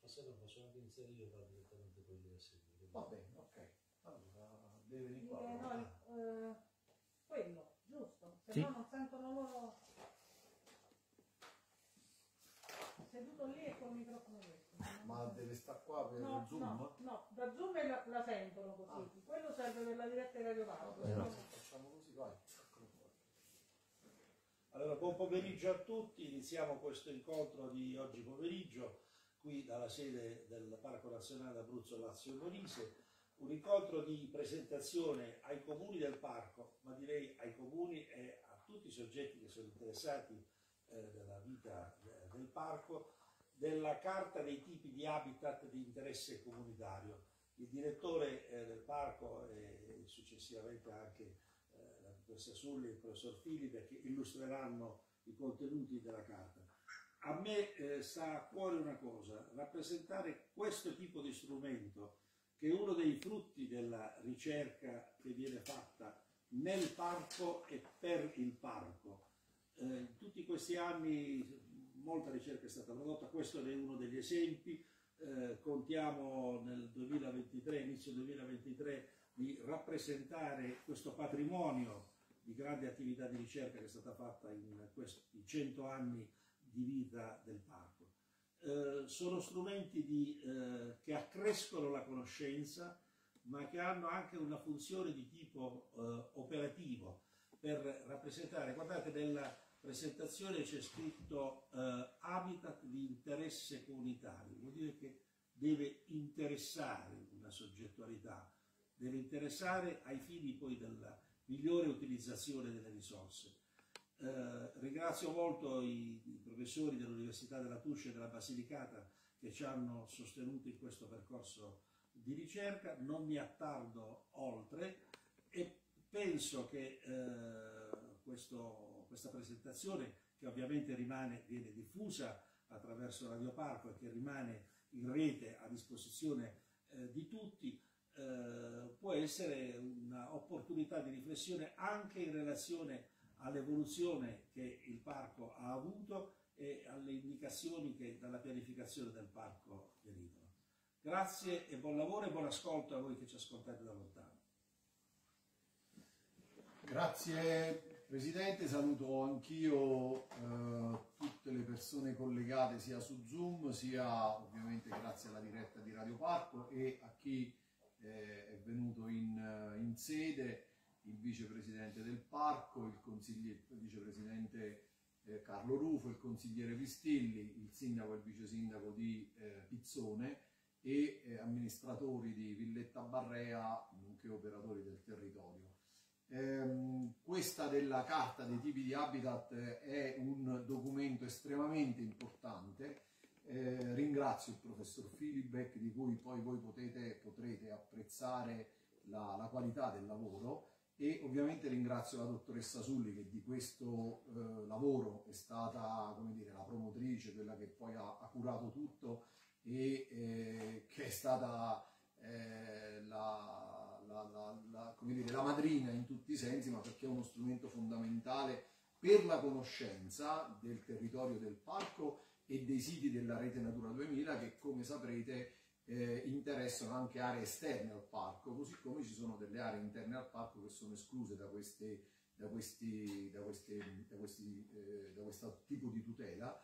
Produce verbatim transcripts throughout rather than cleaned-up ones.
Ma se no posso anche iniziare io e fare direttamente quelli a seguire. Va bene, ok. Allora, deve venire qua. Eh, no, eh, quello, giusto? Se Sì. no non sentono loro. Seduto lì e col microfono questo. Ma deve stare qua per no, Zoom? No, no, da Zoom la, la sentono così. Ah. Quello serve per la diretta di Radio Parco. Eh, no. Facciamo così, vai. Allora, buon pomeriggio a tutti, iniziamo questo incontro di oggi pomeriggio qui dalla sede del Parco Nazionale Abruzzo Lazio e Molise, un incontro di presentazione ai comuni del parco, ma direi ai comuni e a tutti i soggetti che sono interessati eh, della vita eh, del parco, della carta dei tipi di habitat di interesse comunitario. Il direttore eh, del parco e successivamente anche la dottoressa Sulli e il professor Filipe che illustreranno i contenuti della carta. A me eh, sta a cuore una cosa, rappresentare questo tipo di strumento che è uno dei frutti della ricerca che viene fatta nel parco e per il parco. Eh, in tutti questi anni molta ricerca è stata prodotta, questo è uno degli esempi, eh, contiamo nel duemilaventitré, inizio duemilaventitré, di rappresentare questo patrimonio di grande attività di ricerca che è stata fatta in questi cento anni di vita del parco. Eh, sono strumenti di, eh, che accrescono la conoscenza, ma che hanno anche una funzione di tipo eh, operativo per rappresentare, guardate nella presentazione c'è scritto eh, habitat di interesse comunitario, vuol dire che deve interessare una soggettualità, deve interessare ai fini poi della migliore utilizzazione delle risorse. Eh, ringrazio molto i, i professori dell'Università della Tuscia e della Basilicata che ci hanno sostenuto in questo percorso di ricerca, non mi attardo oltre e penso che eh, questo, questa presentazione, che ovviamente rimane, viene diffusa attraverso Radio Parco e che rimane in rete a disposizione eh, di tutti, Uh, può essere un'opportunità di riflessione anche in relazione all'evoluzione che il parco ha avuto e alle indicazioni che dalla pianificazione del parco derivano. Grazie e buon lavoro e buon ascolto a voi che ci ascoltate da lontano. Grazie Presidente, saluto anch'io eh, tutte le persone collegate sia su Zoom sia ovviamente grazie alla diretta di Radio Parco e a chi è venuto in, in sede, il vicepresidente del parco, il, il vicepresidente eh, Carlo Rufo, il consigliere Vistilli, il sindaco e il vice sindaco di eh, Pizzone e eh, amministratori di Villetta Barrea, nonché operatori del territorio. Ehm, questa della carta dei tipi di habitat è un documento estremamente importante. Eh, ringrazio il professor Filibeck, di cui poi voi potete, potrete apprezzare la, la qualità del lavoro, e ovviamente ringrazio la dottoressa Sulli che di questo eh, lavoro è stata, come dire, la promotrice, quella che poi ha, ha curato tutto e eh, che è stata eh, la, la, la, la, come dire, la madrina in tutti i sensi, ma perché è uno strumento fondamentale per la conoscenza del territorio del parco e dei siti della rete Natura duemila che, come saprete, eh, interessano anche aree esterne al parco, così come ci sono delle aree interne al parco che sono escluse da, queste, da, questi, da, queste, da, questi, eh, da questo tipo di tutela.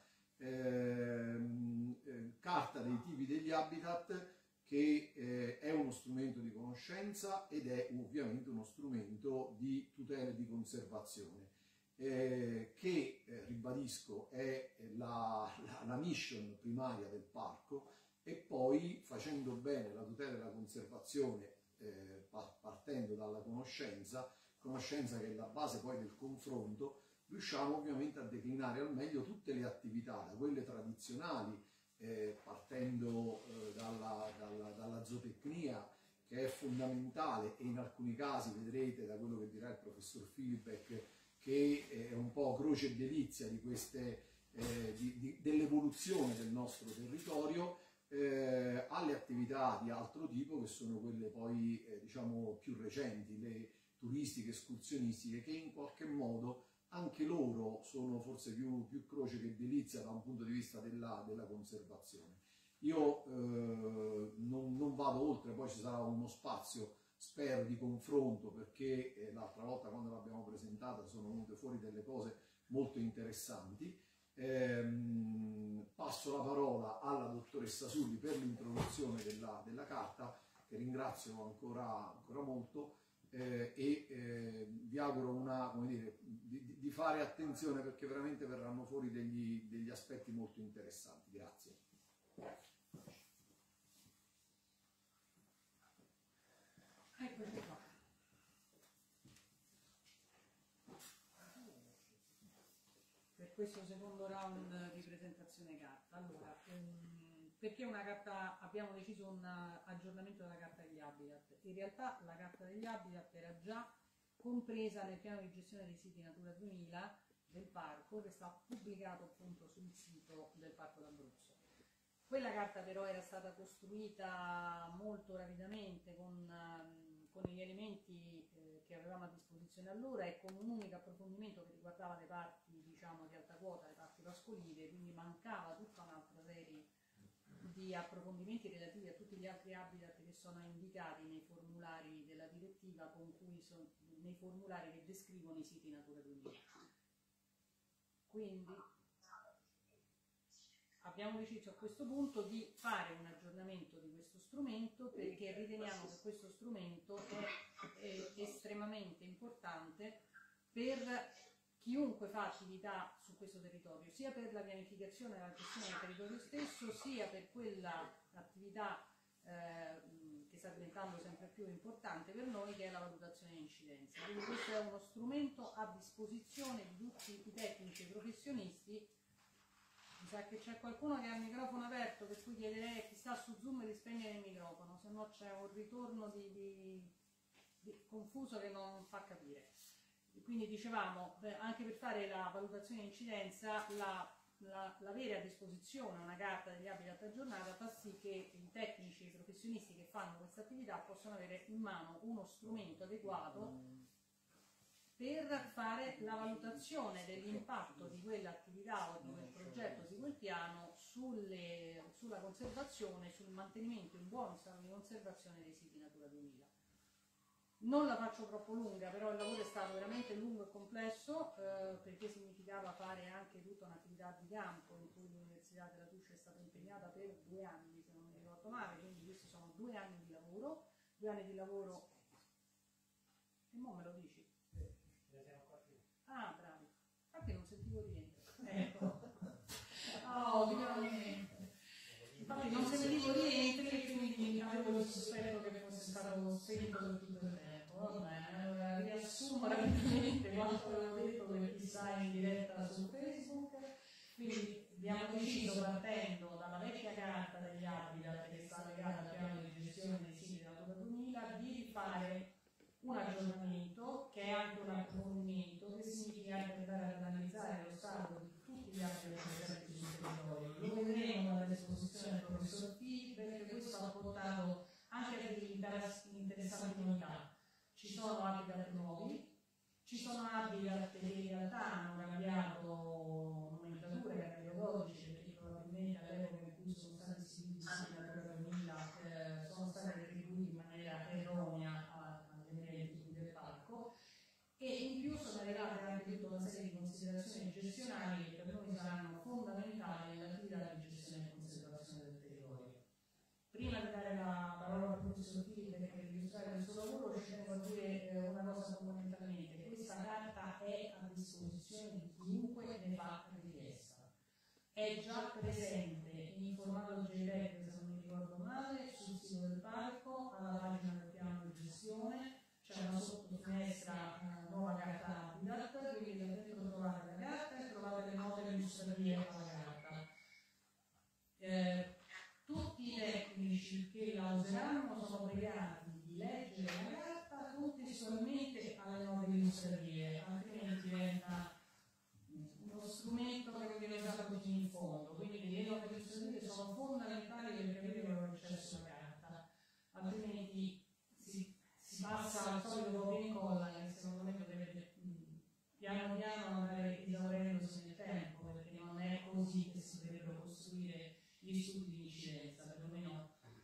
Eh, eh, carta dei tipi degli habitat, che eh, è uno strumento di conoscenza ed è ovviamente uno strumento di tutela e di conservazione. Eh, che, eh, ribadisco, è la, la, la mission primaria del parco, e poi facendo bene la tutela e la conservazione eh, partendo dalla conoscenza, conoscenza che è la base poi del confronto, riusciamo ovviamente a declinare al meglio tutte le attività, da quelle tradizionali, eh, partendo eh, dalla, dalla, dalla zootecnia, che è fondamentale, e in alcuni casi vedrete da quello che dirà il professor Filibeck che è un po' croce e delizia di queste, eh, di, di, dell'evoluzione del nostro territorio, eh, alle attività di altro tipo che sono quelle poi eh, diciamo più recenti, le turistiche, escursionistiche, che in qualche modo anche loro sono forse più, più croce che delizia da un punto di vista della, della conservazione. Io eh, non, non vado oltre, poi ci sarà uno spazio, spero, di confronto, perché eh, l'altra volta quando l'abbiamo presentata sono venute fuori delle cose molto interessanti. Ehm, passo la parola alla dottoressa Sulli per l'introduzione della, della carta, che ringrazio ancora, ancora molto, eh, e eh, vi auguro una, come dire, di, di fare attenzione, perché veramente verranno fuori degli, degli aspetti molto interessanti. Grazie. Eccoci qua. Per questo secondo round di presentazione carta. Allora, ehm, perché una carta, abbiamo deciso un aggiornamento della carta degli habitat? In realtà la carta degli habitat era già compresa nel piano di gestione dei siti Natura duemila del parco, che sta pubblicato appunto sul sito del Parco d'Abruzzo. Quella carta però era stata costruita molto rapidamente con, um, con gli elementi eh, che avevamo a disposizione allora e con un unico approfondimento che riguardava le parti, diciamo, di alta quota, le parti pascoline, quindi mancava tutta un'altra serie di approfondimenti relativi a tutti gli altri habitat che sono indicati nei formulari della direttiva, con cui sono, nei formulari che descrivono i siti Natura duemila. Quindi abbiamo deciso a questo punto di fare un aggiornamento di questo strumento, perché riteniamo che questo strumento è, è estremamente importante per chiunque fa attività su questo territorio, sia per la pianificazione e la gestione del territorio stesso, sia per quella attività eh, che sta diventando sempre più importante per noi, che è la valutazione di incidenza. Quindi questo è uno strumento a disposizione di tutti i tecnici e i professionisti. Mi sa che c'è qualcuno che ha il microfono aperto, per cui chiederei a chi sta su Zoom di spegnere il microfono, se no c'è un ritorno di, di, di confuso che non fa capire. Quindi dicevamo, beh, anche per fare la valutazione di incidenza, la, la, l'avere a disposizione una carta degli habitat aggiornata fa sì che i tecnici e i professionisti che fanno questa attività possano avere in mano uno strumento adeguato per fare la valutazione dell'impatto di quell'attività o di quel progetto, di quel piano sulle, sulla conservazione, sul mantenimento in buono stato di conservazione dei siti Natura duemila. Non la faccio troppo lunga, però il lavoro è stato veramente lungo e complesso, eh, perché significava fare anche tutta un'attività di campo in cui l'Università della Tuscia è stata impegnata per due anni, se non mi ricordo male, quindi questi sono due anni di lavoro, due anni di lavoro, e mo me lo dici? Ah, bravi. Infatti non sentivo niente. Ecco. Oh, finalmente. Infatti non sentivo niente e quindi avevo il sospetto che fosse stato spento per tutto il tempo. Vabbè, allora riassumo rapidamente quanto avevo detto per chi sta in diretta su Facebook. Quindi abbiamo deciso, partendo dalla vecchia carta degli habitat che sta legata al piano di gestione dei siti Natura duemila, di fare un aggiornamento che è anche un approfondimento, che significa anche andare ad analizzare lo stato di tutti gli altri presenti sul territorio. Lo vedremo dall'esposizione del professor P, perché questo ha portato anche a delle interessanti novità. Ci sono habitat nuovi, ci sono habitat che in realtà hanno cambiato nomenclatura, cambiato codice, perché probabilmente all'epoca in cui sono stati istituiti i siti Natura duemila eh, sono stati attribuiti in maniera erronea del parco, e in più sono arrivate anche tutta una serie di considerazioni gestionali che per noi saranno fondamentali nell'attività di gestione e conservazione del territorio. Prima di dare la parola al professor Filippo per illustrare il suo lavoro, ci tengo a dire eh, una cosa fondamentalmente: questa carta è a disposizione di chiunque ne fa richiesta. È già presente in formato J P E G, se non mi ricordo male, sul sito del parco, alla pagina del piano di gestione. C'è una sottofinestra, una nuova carta habitat, quindi là dentro trovate la carta e trovate le note illustrative alla carta. Eh, tutti i tecnici che la useranno sono obbligati di leggere la carta contestualmente alle note illustrative, altrimenti diventa uno strumento che non viene usato così in fondo. Quindi le note illustrative sono fondamentali per capire come è accesso alla carta, altrimenti si passa al solito copia e incolla, che secondo me dovrebbe piano piano andare esaurendosi nel tempo, perché non è così che si dovrebbero costruire gli studi di incidenza.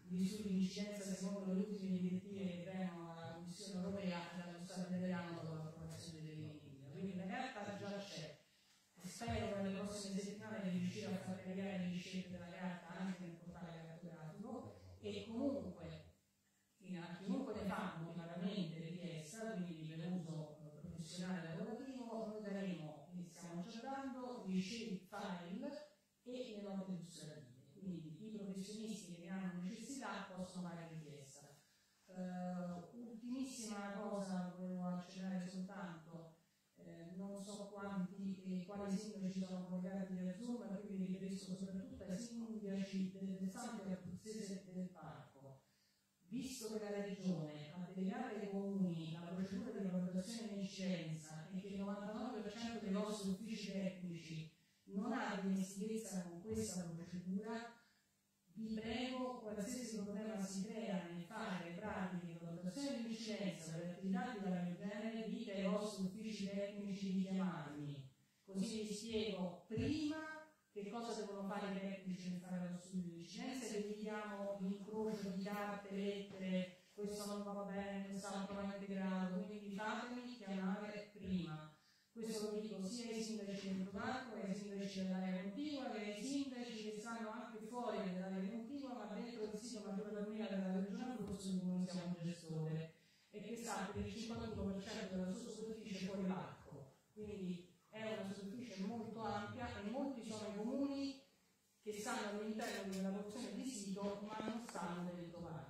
misure di incidenza secondo le ultime direttive che vengono dalla Commissione Europea e dallo Stato italiano con l'approvazione delle linee guida. Quindi la carta già c'è. Spero nelle prossime settimane di riuscire a far caricare le ricerche della carta anche nel portale cartografico e comunque a chiunque ne fa motivamente richiesta, quindi per uso professionale e lavorativo, noi daremo, e stiamo già dando, i shape file e le note illustrative. Quindi i professionisti che ne hanno necessità possono fare richiesta. Uh, ultimissima cosa, volevo accennare soltanto. Eh, non so quanti e quali sindaci sono collegati via Zoom, quindi mi riferisco soprattutto ai sindaci del versante abruzzese del parco. Visto che la Regione ha delegato ai comuni la procedura di valutazione di incidenza e che il novantanove per cento dei nostri uffici tecnici non ha dimestichezza con questa procedura, vi prego, qualsiasi problema si crea nel fare le pratiche di valutazione di incidenza per attività di vario genere, dite ai vostri uffici tecnici di chiamarmi, così vi spiego prima che cosa devono fare i tecnici per fare lo studio di incidenza e vi diamo l'incrocio di carte, lettere, questo non va bene, quest'altro va integrato, quindi fatemi chiamare prima. Questo lo dico sia ai sindaci del parco, che ai sindaci dell'area contigua, che ai sindaci che stanno anche fuori dall'area contigua, ma dentro il sito Maggiore Almena della Regione Abruzzo di cui non siamo gestore, e che sta per il cinquantuno per cento della sua superficie fuori parco. Quindi è una superficie molto ampia e molti sono i comuni che stanno all'interno della porzione di sito ma non stanno dentro parco.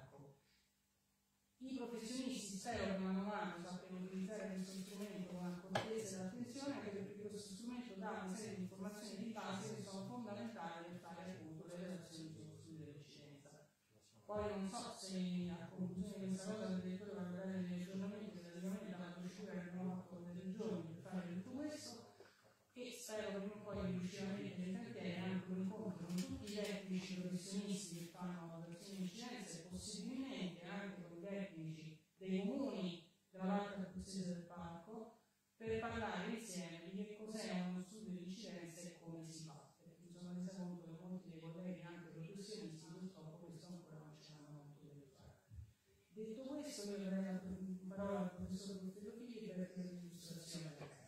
I professionisti spero che mano a mano sappiano utilizzare questo strumento con accortezza e attenzione, anche perché questo strumento dà una serie di informazioni di base che sono fondamentali per fare appunto le relazioni sullo studio dell'incidenza. Poi non so se a conclusione di questa cosa il direttore va a dare degli aggiornamenti relativamente alla procedura che abbiamo fatto con le regioni per fare tutto questo, e spero che prima o poi riusciremo a mettere in cantiere anche un incontro con tutti i tecnici professionisti che fanno valutazioni di incidenza e possibilmente anche con i tecnici dei comuni della parte abruzzese del parco per parlare insieme di che cos'è uno studio di incidenza e come si fa, perché mi sono resa conto che molti dei colleghi anche professionisti purtroppo questo ancora non ce l'hanno molto ben fatto. Detto questo, io darei la parola al professor Guttero Figli per l'illustrazione della carta.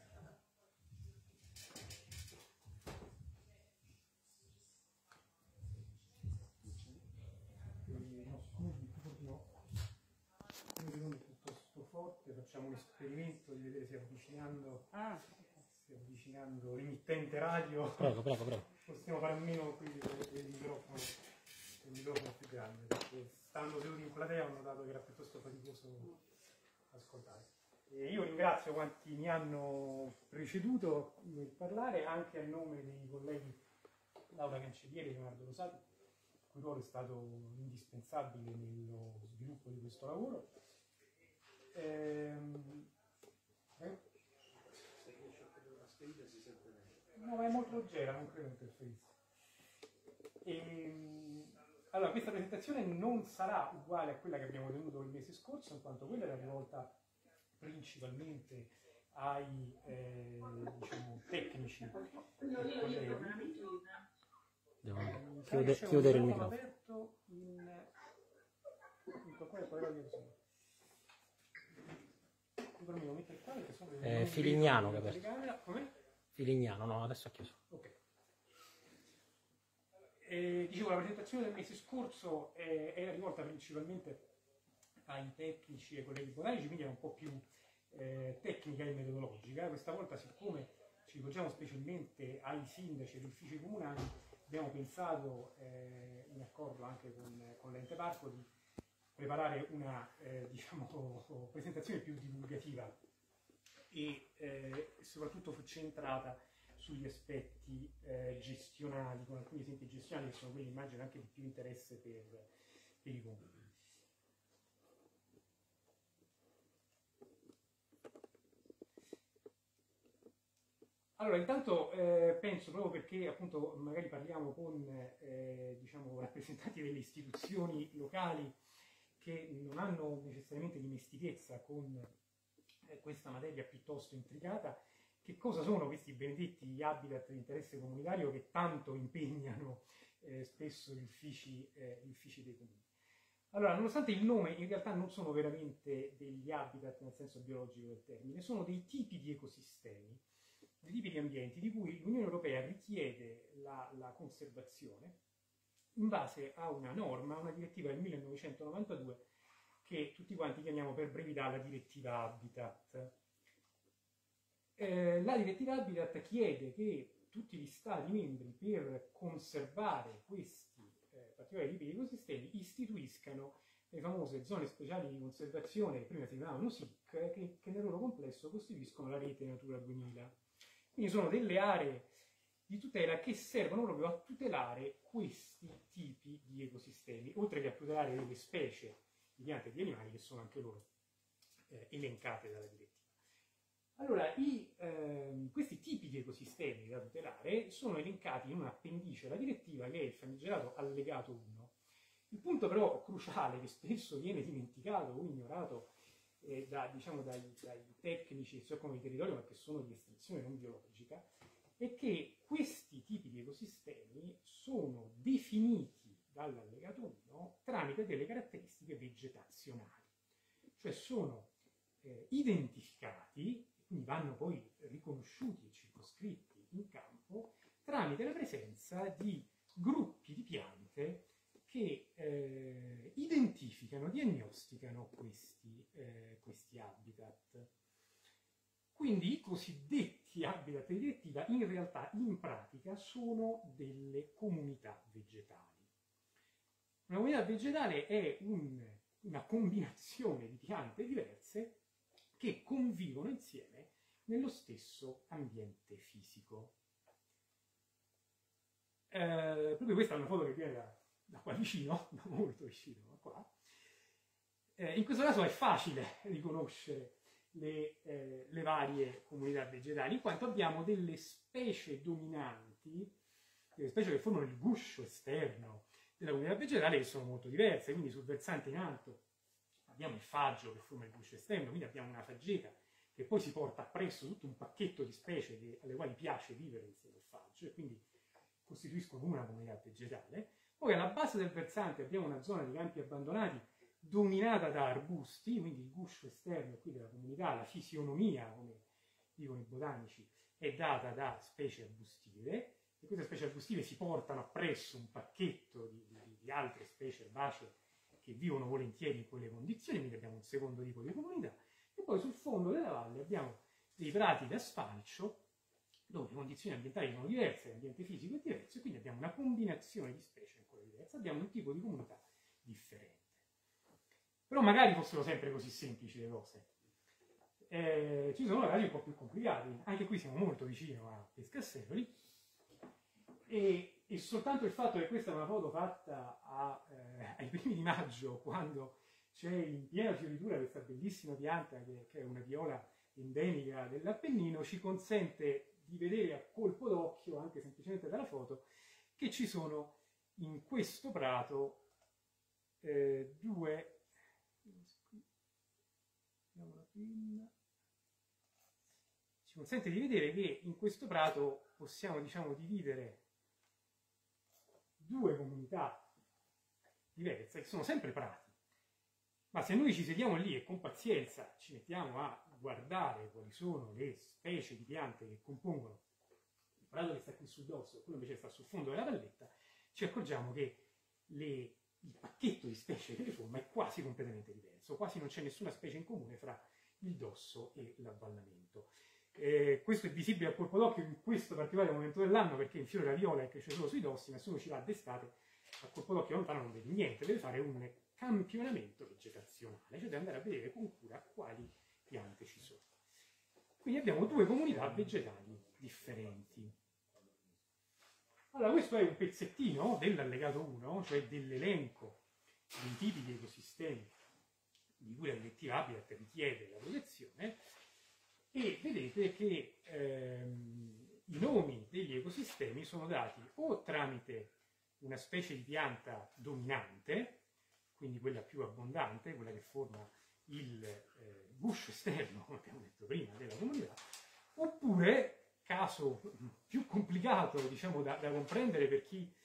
Forte, facciamo un esperimento di vedere se avvicinando, ah. se avvicinando l'emittente radio prego, prego, prego. possiamo fare a meno qui del, del microfono, del microfono più grande, perché stando seduti in platea ho notato che era piuttosto faticoso ascoltare. E io ringrazio quanti mi hanno preceduto nel parlare, anche a nome dei colleghi Laura Cancellieri e Leonardo Rosati, il cui ruolo è stato indispensabile nello sviluppo di questo lavoro. Ehm, eh? No, ma è molto leggera, non credo interferisca. Ehm, allora, questa presentazione non sarà uguale a quella che abbiamo tenuto il mese scorso, in quanto quella era rivolta principalmente ai eh, diciamo, tecnici e colleghi. Devo chiude, chiudere il microfono. Aperto in, in qualcuno poi lo dico. Eh, Filignano che aperto. Filignano, no, adesso ha chiuso. Ok. Eh, dicevo, la presentazione del mese scorso eh, era rivolta principalmente ai tecnici e ai colleghi botanici, quindi era un po' più eh, tecnica e metodologica. Questa volta, siccome ci rivolgiamo specialmente ai sindaci e agli uffici comunali, abbiamo pensato, eh, in accordo anche con, con l'ente parco, di preparare una eh, diciamo, presentazione più divulgativa e eh, soprattutto centrata sugli aspetti eh, gestionali, con alcuni esempi gestionali che sono quelli, immagino, anche di più interesse per, per i comuni. Allora, intanto eh, penso, proprio perché appunto magari parliamo con eh, diciamo, rappresentanti delle istituzioni locali che non hanno necessariamente dimestichezza con eh, questa materia piuttosto intricata, che cosa sono questi benedetti habitat di interesse comunitario che tanto impegnano eh, spesso gli uffici, eh, gli uffici dei comuni. Allora, nonostante il nome, in realtà non sono veramente degli habitat nel senso biologico del termine, sono dei tipi di ecosistemi, dei tipi di ambienti di cui l'Unione Europea richiede la, la conservazione in base a una norma, una direttiva del millenovecentonovantadue che tutti quanti chiamiamo per brevità la direttiva Habitat. Eh, la direttiva Habitat chiede che tutti gli Stati membri, per conservare questi eh, particolari tipi di ecosistemi, istituiscano le famose zone speciali di conservazione, che prima si chiamavano S I C, che, che nel loro complesso costituiscono la rete Natura duemila. Quindi sono delle aree di tutela che servono proprio a tutelare questi tipi di ecosistemi, oltre che a tutelare delle specie di piante e di animali che sono anche loro eh, elencate dalla direttiva. Allora, i, ehm, questi tipi di ecosistemi da tutelare sono elencati in un appendice alla direttiva che è il famigerato allegato uno. Il punto però cruciale, che spesso viene dimenticato o ignorato eh, da, diciamo, dai, dai tecnici che si occupano di territorio ma che sono di estrazione non biologica, è che questi tipi di ecosistemi sono definiti dall'allegato uno tramite delle caratteristiche vegetazionali, cioè sono eh, identificati, quindi vanno poi riconosciuti e circoscritti in campo tramite la presenza di gruppi di piante che eh, identificano, diagnosticano questi, eh, questi habitat. Quindi i cosiddetti habitat di direttiva in realtà, in pratica, sono delle comunità vegetali. Una comunità vegetale è un, una combinazione di piante diverse che convivono insieme nello stesso ambiente fisico. Eh, proprio questa è una foto che viene da, da qua vicino, da molto vicino, da qua. Eh, in questo caso è facile riconoscere le, eh, le varie comunità vegetali, in quanto abbiamo delle specie dominanti, delle specie che formano il guscio esterno della comunità vegetale, che sono molto diverse. Quindi sul versante in alto abbiamo il faggio che forma il guscio esterno, quindi abbiamo una faggeta che poi si porta appresso tutto un pacchetto di specie che, alle quali piace vivere insieme al faggio, e quindi costituiscono una comunità vegetale. Poi alla base del versante abbiamo una zona di campi abbandonati dominata da arbusti, quindi il guscio esterno qui della comunità, la fisionomia, come dicono i botanici, è data da specie arbustive, e queste specie arbustive si portano appresso un pacchetto di, di, di altre specie erbacee che vivono volentieri in quelle condizioni, quindi abbiamo un secondo tipo di comunità. E poi sul fondo della valle abbiamo dei prati da sfalcio, dove le condizioni ambientali sono diverse, l'ambiente fisico è diverso, e quindi abbiamo una combinazione di specie ancora diversa, abbiamo un tipo di comunità differente. Però magari fossero sempre così semplici le cose. Eh, ci sono casi un po' più complicati, anche qui siamo molto vicino a Pescasseroli, e, e soltanto il fatto che questa è una foto fatta a, eh, ai primi di maggio, quando c'è in piena fioritura questa bellissima pianta che, che è una viola endemica dell'Appennino, ci consente di vedere a colpo d'occhio, anche semplicemente dalla foto, che ci sono in questo prato eh, due... ci consente di vedere che in questo prato possiamo, diciamo, dividere due comunità diverse, che sono sempre prati, ma se noi ci sediamo lì e con pazienza ci mettiamo a guardare quali sono le specie di piante che compongono il prato che sta qui sul dosso e quello invece sta sul fondo della valletta, ci accorgiamo che le, il pacchetto di specie che le forma è quasi completamente diverso, quasi non c'è nessuna specie in comune fra il dosso e l'avvallamento. Eh, questo è visibile a colpo d'occhio in questo particolare momento dell'anno, perché in fiore la viola e cresce solo sui dossi, ma se uno ci va d'estate a colpo d'occhio lontano non vede niente, deve fare un campionamento vegetazionale, cioè deve andare a vedere con cura quali piante ci sono. Quindi abbiamo due comunità vegetali differenti. Allora, questo è un pezzettino dell'allegato uno, cioè dell'elenco dei tipi di ecosistemi di cui la direttiva Habitat richiede la protezione, e vedete che ehm, i nomi degli ecosistemi sono dati o tramite una specie di pianta dominante, quindi quella più abbondante, quella che forma il eh, guscio esterno, come abbiamo detto prima, della comunità, oppure, caso più complicato, diciamo, da, da comprendere per chi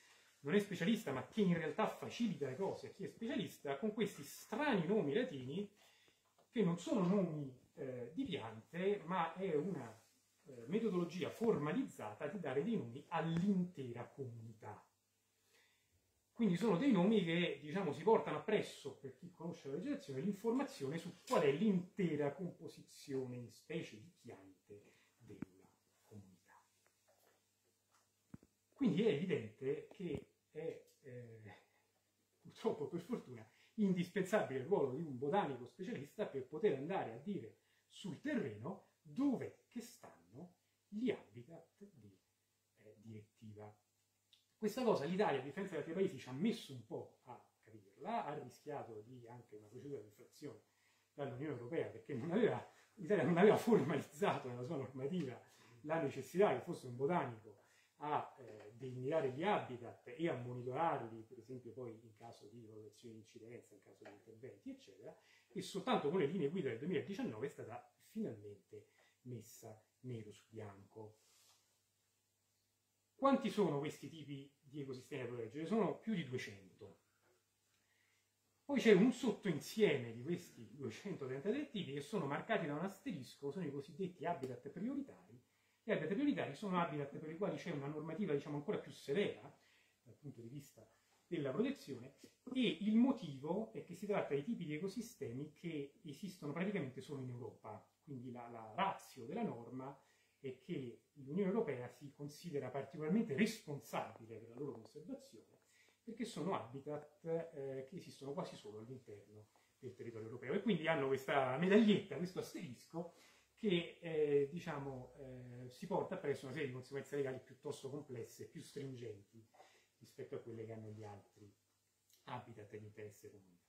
non è specialista ma che in realtà facilita le cose a chi è specialista, con questi strani nomi latini che non sono nomi eh, di piante, ma è una eh, metodologia formalizzata di dare dei nomi all'intera comunità. Quindi sono dei nomi che, diciamo, si portano appresso, per chi conosce la vegetazione, l'informazione su qual è l'intera composizione in specie di piante della comunità. Quindi è evidente che è, eh, purtroppo per fortuna, indispensabile il ruolo di un botanico specialista per poter andare a dire sul terreno dove che stanno gli habitat di eh, direttiva. Questa cosa l'Italia, a differenza di altri paesi, ci ha messo un po' a capirla, ha rischiato di anche una procedura di infrazione dall'Unione Europea, perché non aveva, l'Italia non aveva formalizzato nella sua normativa la necessità che fosse un botanico a eh, delimitare gli habitat e a monitorarli, per esempio poi in caso di valutazione di incidenza, in caso di interventi, eccetera, e soltanto con le linee guida del duemiladiciannove è stata finalmente messa nero su bianco. Quanti sono questi tipi di ecosistemi da proteggere? Sono più di duecento. Poi c'è un sottoinsieme di questi duecentotrentatré tipi che sono marcati da un asterisco, sono i cosiddetti habitat prioritari. Gli habitat prioritari sono habitat per i quali c'è una normativa, diciamo, ancora più severa dal punto di vista della protezione, e il motivo è che si tratta di tipi di ecosistemi che esistono praticamente solo in Europa. Quindi la, la ratio della norma è che l'Unione Europea si considera particolarmente responsabile per la loro conservazione, perché sono habitat eh, che esistono quasi solo all'interno del territorio europeo, e quindi hanno questa medaglietta, questo asterisco, che eh, diciamo, eh, si porta presso una serie di conseguenze legali piuttosto complesse, più stringenti rispetto a quelle che hanno gli altri habitat di interesse comunitario.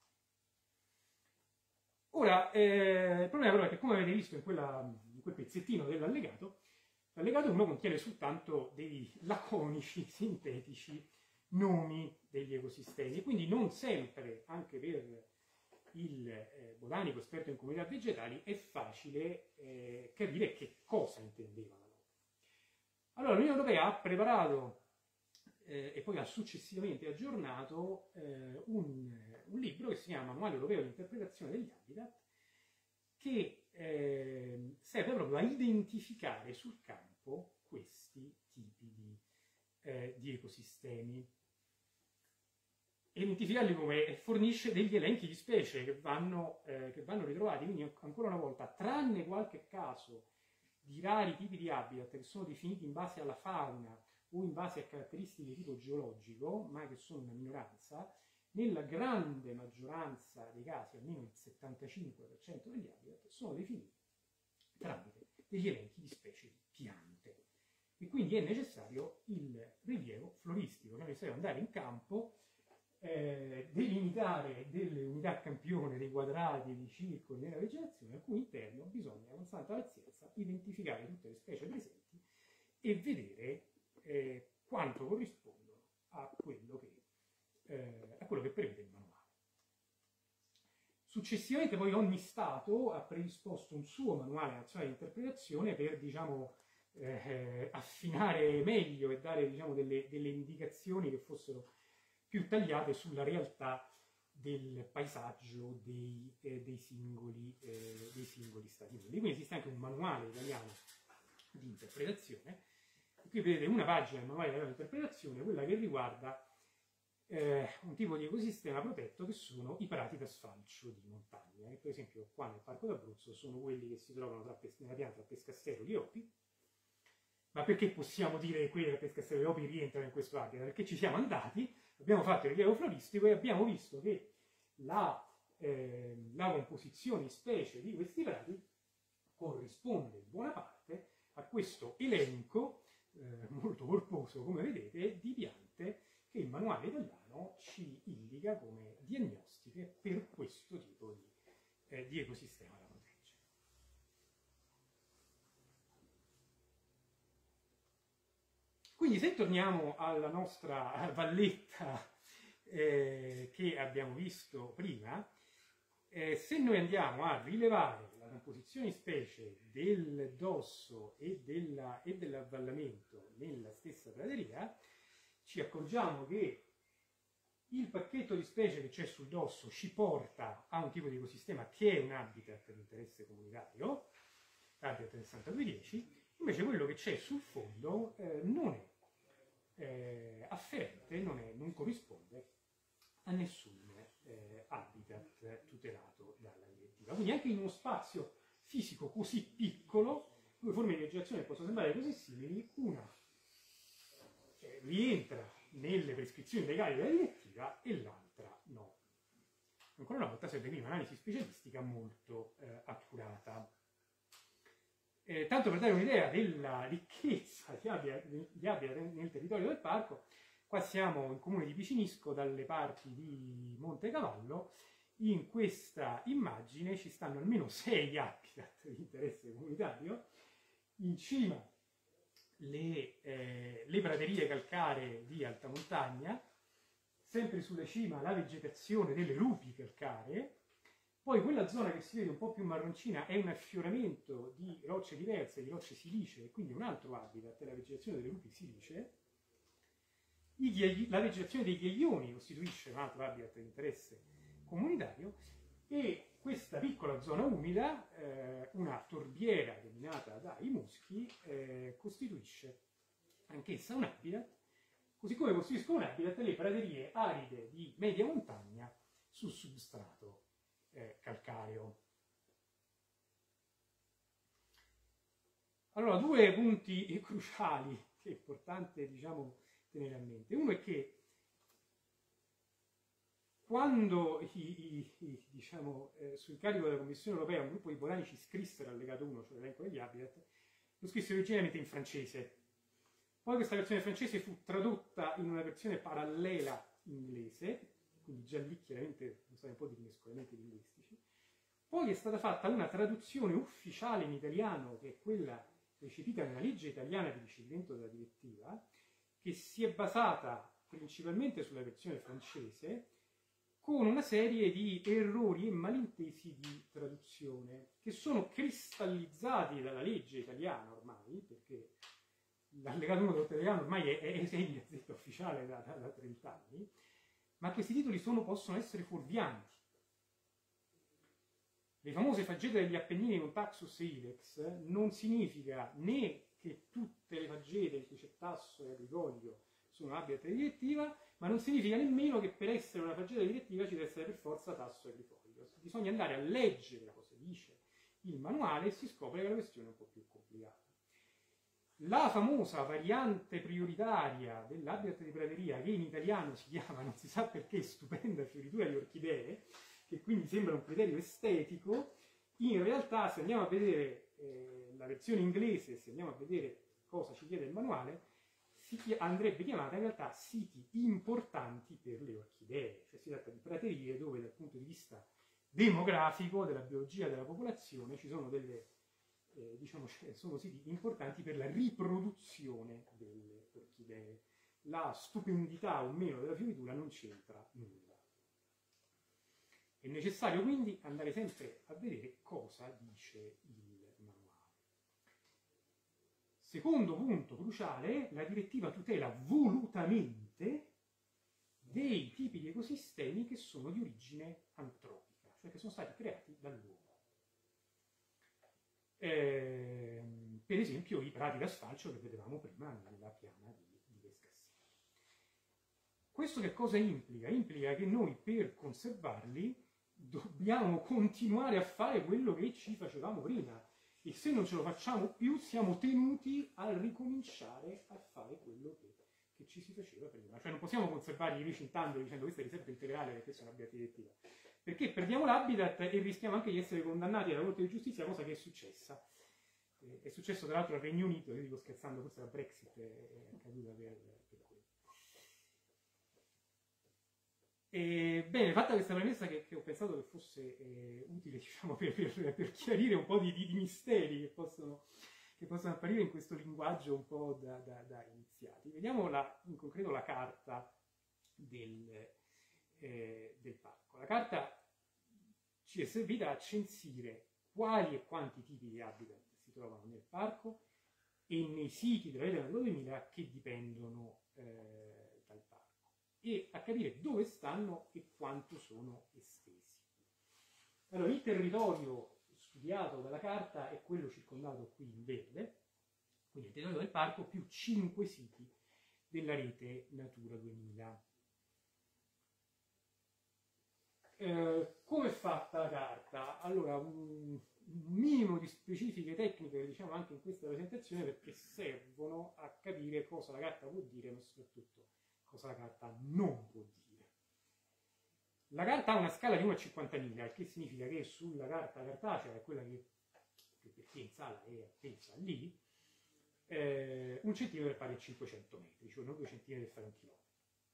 Ora, eh, il problema però è che, come avete visto in, quella, in quel pezzettino dell'allegato, l'allegato uno contiene soltanto dei laconici, sintetici nomi degli ecosistemi, e quindi non sempre, anche per il eh, botanico esperto in comunità vegetali, è facile eh, capire che cosa intendeva la norma. Allora l'Unione Europea ha preparato eh, e poi ha successivamente aggiornato eh, un, un libro che si chiama Manuale Europeo di Interpretazione degli Habitat, che eh, serve proprio a identificare sul campo questi tipi di, eh, di ecosistemi. Identificarli come fornisce degli elenchi di specie che vanno, eh, che vanno ritrovati, quindi ancora una volta, tranne qualche caso di rari tipi di habitat che sono definiti in base alla fauna o in base a caratteristiche di tipo geologico, ma che sono una minoranza, nella grande maggioranza dei casi, almeno il settantacinque per cento degli habitat, sono definiti tramite degli elenchi di specie di piante. E quindi è necessario il rilievo floristico, che è necessario andare in campo, Eh, delimitare delle unità campione, dei quadrati, dei circoli nella vegetazione, al cui interno bisogna con santa pazienza identificare tutte le specie presenti e vedere eh, quanto corrispondono a quello che, eh, a quello che prevede il manuale. Successivamente poi ogni Stato ha predisposto un suo manuale nazionale di interpretazione per, diciamo, eh, affinare meglio e dare, diciamo, delle, delle indicazioni che fossero più tagliate sulla realtà del paesaggio dei, eh, dei, singoli, eh, dei singoli stati membri. Quindi esiste anche un manuale italiano di interpretazione. Qui vedete una pagina del manuale italiano di interpretazione, quella che riguarda eh, un tipo di ecosistema protetto che sono i prati d'asfalcio di montagna, che per esempio qua nel Parco d'Abruzzo sono quelli che si trovano tra, nella piana tra Pescastero e Opi. Ma perché possiamo dire che quelli del Pescastero e Opi rientrano in questo habitat? Perché ci siamo andati, abbiamo fatto il rilievo floristico e abbiamo visto che la, eh, la composizione in specie di questi prati corrisponde in buona parte a questo elenco eh, molto corposo, come vedete, di piante che il manuale italiano ci indica come diagnostiche per questo tipo di, eh, di ecosistema da proteggere. Quindi se torniamo alla nostra valletta eh, che abbiamo visto prima, eh, se noi andiamo a rilevare la composizione in specie del dosso e, della, e dell'avvallamento nella stessa prateria, ci accorgiamo che il pacchetto di specie che c'è sul dosso ci porta a un tipo di ecosistema che è un habitat di interesse comunitario, habitat del sessantadue dieci, invece quello che c'è sul fondo eh, non è eh, afferente, non, è, non corrisponde a nessun eh, habitat tutelato dalla direttiva. Quindi anche in uno spazio fisico così piccolo, due forme di vegetazione possono sembrare così simili, una eh, rientra nelle prescrizioni legali della direttiva e l'altra no. Ancora una volta serve quindi un'analisi specialistica molto eh, accurata. Eh, tanto per dare un'idea della ricchezza di habitat, di habitat nel territorio del parco, qua siamo in comune di Picinisco, dalle parti di Montecavallo. In questa immagine ci stanno almeno sei habitat di interesse comunitario. In cima le, eh, le praterie calcaree di alta montagna, sempre sulla cima la vegetazione delle rupi calcaree, poi quella zona che si vede un po' più marroncina è un affioramento di rocce diverse, di rocce silicee, quindi un altro habitat, la vegetazione delle rupi silicee. I ghiagli, la vegetazione dei ghiaioni costituisce un altro habitat di interesse comunitario, e questa piccola zona umida, eh, una torbiera dominata dai muschi, eh, costituisce anch'essa un habitat, così come costituiscono un habitat le praterie aride di media montagna sul substrato eh, calcareo. Allora, due punti cruciali che è importante, diciamo, tenere a mente. Uno è che quando i, i, i, diciamo, eh, sul carico della Commissione europea un gruppo di botanici scrissero allegato uno, cioè l'elenco degli habitat, lo scrissero originariamente in francese. Poi questa versione francese fu tradotta in una versione parallela inglese, quindi già lì chiaramente sono stati un po' di rimescolamenti linguistici. Poi è stata fatta una traduzione ufficiale in italiano, che è quella recepita nella legge italiana di recepimento della direttiva, che si è basata principalmente sulla versione francese, con una serie di errori e malintesi di traduzione, che sono cristallizzati dalla legge italiana ormai, perché l'allegato uno dell'italiano ormai è, è esegna ufficiale da, da, da trenta anni, ma questi titoli sono, possono essere fuorvianti. Le famose faggete degli Appennini con Taxus e Ilex non significa né che tutte le faggete in cui c'è tasso e agricolio sono habitat di direttiva, ma non significa nemmeno che per essere una faggeta direttiva ci deve essere per forza tasso e agricolio. Bisogna andare a leggere cosa dice il manuale e si scopre che la questione è un po' più complicata. La famosa variante prioritaria dell'habitat di prateria, che in italiano si chiama, non si sa perché, stupenda fioritura di orchidee, che quindi sembra un criterio estetico, in realtà se andiamo a vedere eh, la versione inglese, se andiamo a vedere cosa ci chiede il manuale, si chi- andrebbe chiamata in realtà siti importanti per le orchidee, cioè si tratta di praterie dove dal punto di vista demografico, della biologia della popolazione, ci sono delle, eh, diciamo, sono siti importanti per la riproduzione delle orchidee. La stupendità o meno della fioritura non c'entra nulla. È necessario quindi andare sempre a vedere cosa dice il manuale. Secondo punto cruciale, la direttiva tutela volutamente dei tipi di ecosistemi che sono di origine antropica, cioè che sono stati creati dall'uomo. Eh, per esempio i prati d'asfalcio che vedevamo prima nella piana di, di Pescassino. Questo che cosa implica? Implica che noi per conservarli dobbiamo continuare a fare quello che ci facevamo prima, e se non ce lo facciamo più siamo tenuti a ricominciare a fare quello che, che ci si faceva prima. Cioè non possiamo conservarli recintandoli dicendo questa è riserva integrale perché sono habitat direttiva, perché perdiamo l'habitat e rischiamo anche di essere condannati alla Corte di Giustizia, cosa che è successa. Eh, è successo tra l'altro al Regno Unito, io dico scherzando, forse la Brexit è accaduta per, per quello. E, bene, fatta questa premessa che, che ho pensato che fosse eh, utile, diciamo, per, per, per chiarire un po' di, di, di misteri che possono, che possono apparire in questo linguaggio un po' da, da, da iniziati. Vediamo la, in concreto la carta del, eh, del parco. La carta ci è servita a censire quali e quanti tipi di habitat si trovano nel parco e nei siti della rete Natura duemila che dipendono eh, e a capire dove stanno e quanto sono estesi. Allora, il territorio studiato dalla carta è quello circondato qui in verde, quindi il territorio del parco più cinque siti della rete Natura duemila. Eh, come è fatta la carta? Allora, un, un minimo di specifiche tecniche che diciamo anche in questa presentazione, perché servono a capire cosa la carta può dire, ma soprattutto cosa la carta non può dire. La carta ha una scala di uno a cinquantamila, il che significa che sulla carta cartacea, che è quella che, che per chi in sala è appesa lì, eh, un centimetro è pari a cinquecento metri, cioè non due centimetri per fare un chilometro.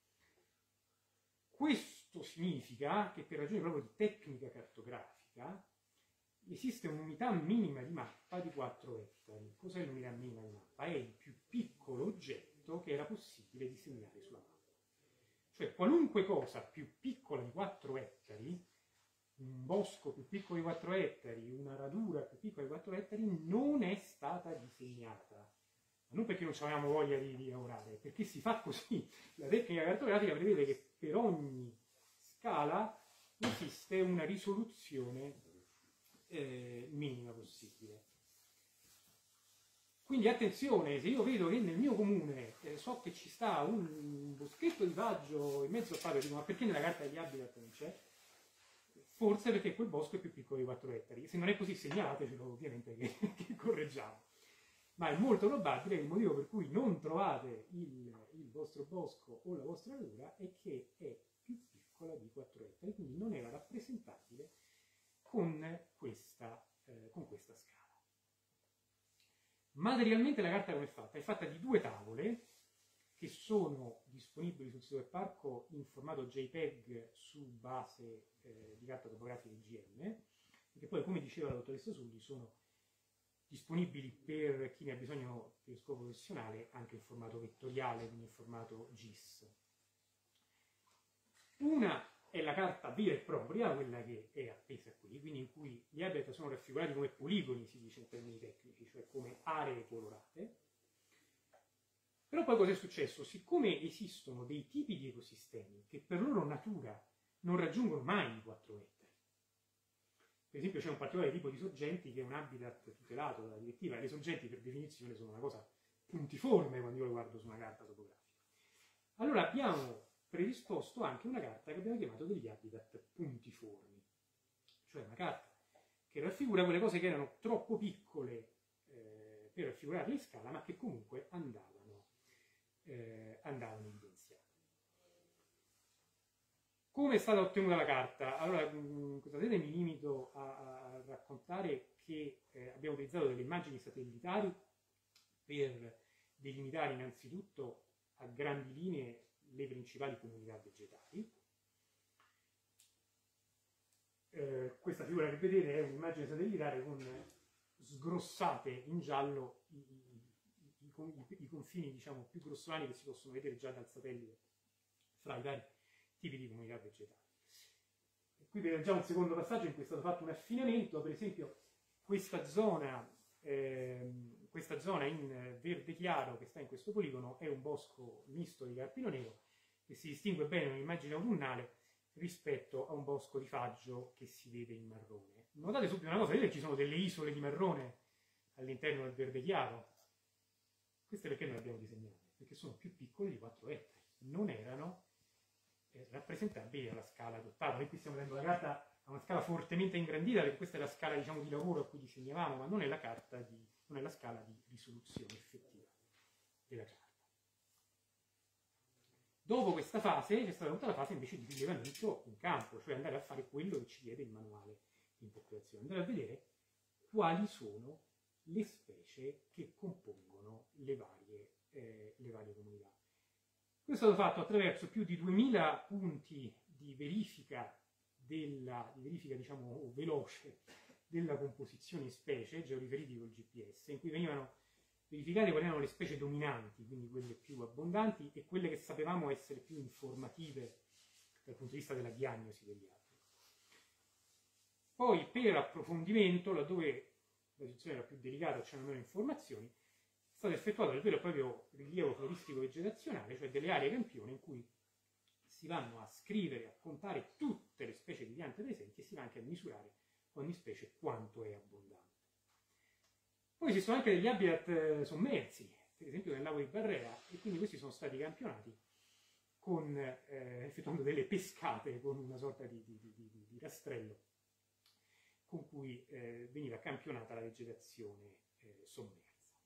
Questo significa che per ragioni proprio di tecnica cartografica esiste un'unità minima di mappa di quattro ettari. Cos'è l'unità minima di mappa? È il più piccolo oggetto che era possibile disegnare sulla mappa. Cioè qualunque cosa più piccola di quattro ettari, un bosco più piccolo di quattro ettari, una radura più piccola di quattro ettari, non è stata disegnata. Non perché non avevamo voglia di, di lavorare, perché si fa così. La tecnica cartografica prevede che per ogni scala esiste una risoluzione eh, minima possibile. Quindi attenzione, se io vedo che nel mio comune eh, so che ci sta un boschetto di faggio in mezzo al parco e dico ma perché nella carta degli habitat non c'è? Forse perché quel bosco è più piccolo di quattro ettari. Se non è così segnalatecelo ovviamente che, che correggiamo. Ma è molto probabile che il motivo per cui non trovate il, il vostro bosco o la vostra radura è che è più piccola di quattro ettari, quindi non era rappresentabile con questa, eh, con questa scala. Materialmente la carta come è fatta? È fatta di due tavole che sono disponibili sul sito del parco in formato JPEG su base eh, di carta topografica I G M, e che poi, come diceva la dottoressa Sulli, sono disponibili per chi ne ha bisogno per scopo professionale anche in formato vettoriale, quindi in formato G I S. Una è la carta vera e propria, quella che è appesa qui, quindi in cui gli habitat sono raffigurati come poligoni, si dice in termini tecnici, cioè come aree colorate. Però poi cosa è successo? Siccome esistono dei tipi di ecosistemi che per loro natura non raggiungono mai i quattro ettari, per esempio c'è un particolare tipo di sorgenti che è un habitat tutelato dalla direttiva, e le sorgenti per definizione sono una cosa puntiforme quando io lo guardo su una carta topografica. Allora abbiamo predisposto anche una carta che abbiamo chiamato degli habitat puntiformi, cioè una carta che raffigura quelle cose che erano troppo piccole eh, per raffigurarle in scala, ma che comunque andavano, eh, andavano evidenziate. Come è stata ottenuta la carta? Allora, in questa sede mi limito a, a raccontare che eh, abbiamo utilizzato delle immagini satellitari per delimitare innanzitutto a grandi linee le principali comunità vegetali. Eh, questa figura che vedete è un'immagine satellitare con sgrossate in giallo i, i, i, i confini, diciamo, più grossolani che si possono vedere già dal satellite fra i vari tipi di comunità vegetali. E qui vedete già un secondo passaggio in cui è stato fatto un affinamento. Per esempio questa zona, eh, questa zona in verde chiaro che sta in questo poligono è un bosco misto di carpino nero che si distingue bene in un'immagine autunnale rispetto a un bosco di faggio che si vede in marrone. Notate subito una cosa, vedete che ci sono delle isole di marrone all'interno del verde chiaro? Queste perché non le abbiamo disegnate? Perché sono più piccole di quattro ettari, non erano rappresentabili alla scala adottata. Noi qui stiamo vedendo la carta a una scala fortemente ingrandita, perché questa è la scala, diciamo, di lavoro a cui disegnavamo, ma non è la carta di, non è la scala di risoluzione effettiva della carta. Dopo questa fase c'è stata tutta la fase invece di rilevamento in campo, cioè andare a fare quello che ci chiede il manuale di interpretazione, andare a vedere quali sono le specie che compongono le varie, eh, le varie comunità. Questo è stato fatto attraverso più di duemila punti di verifica, della, di verifica diciamo, veloce della composizione in specie, georiferiti col G P S, in cui venivano verificate quali erano le specie dominanti, quindi quelle più abbondanti, e quelle che sapevamo essere più informative dal punto di vista della diagnosi degli alberi. Poi per approfondimento, laddove la situazione era più delicata, c'erano meno informazioni, è stato effettuato il vero e proprio rilievo floristico vegetazionale, cioè delle aree campione in cui si vanno a scrivere, a contare tutte le specie di piante presenti e si va anche a misurare ogni specie quanto è abbondante. Poi esistono anche degli habitat sommersi, per esempio nel lago di Barrea, e quindi questi sono stati campionati con, eh, effettuando delle pescate con una sorta di, di, di, di, di rastrello con cui eh, veniva campionata la vegetazione eh, sommersa.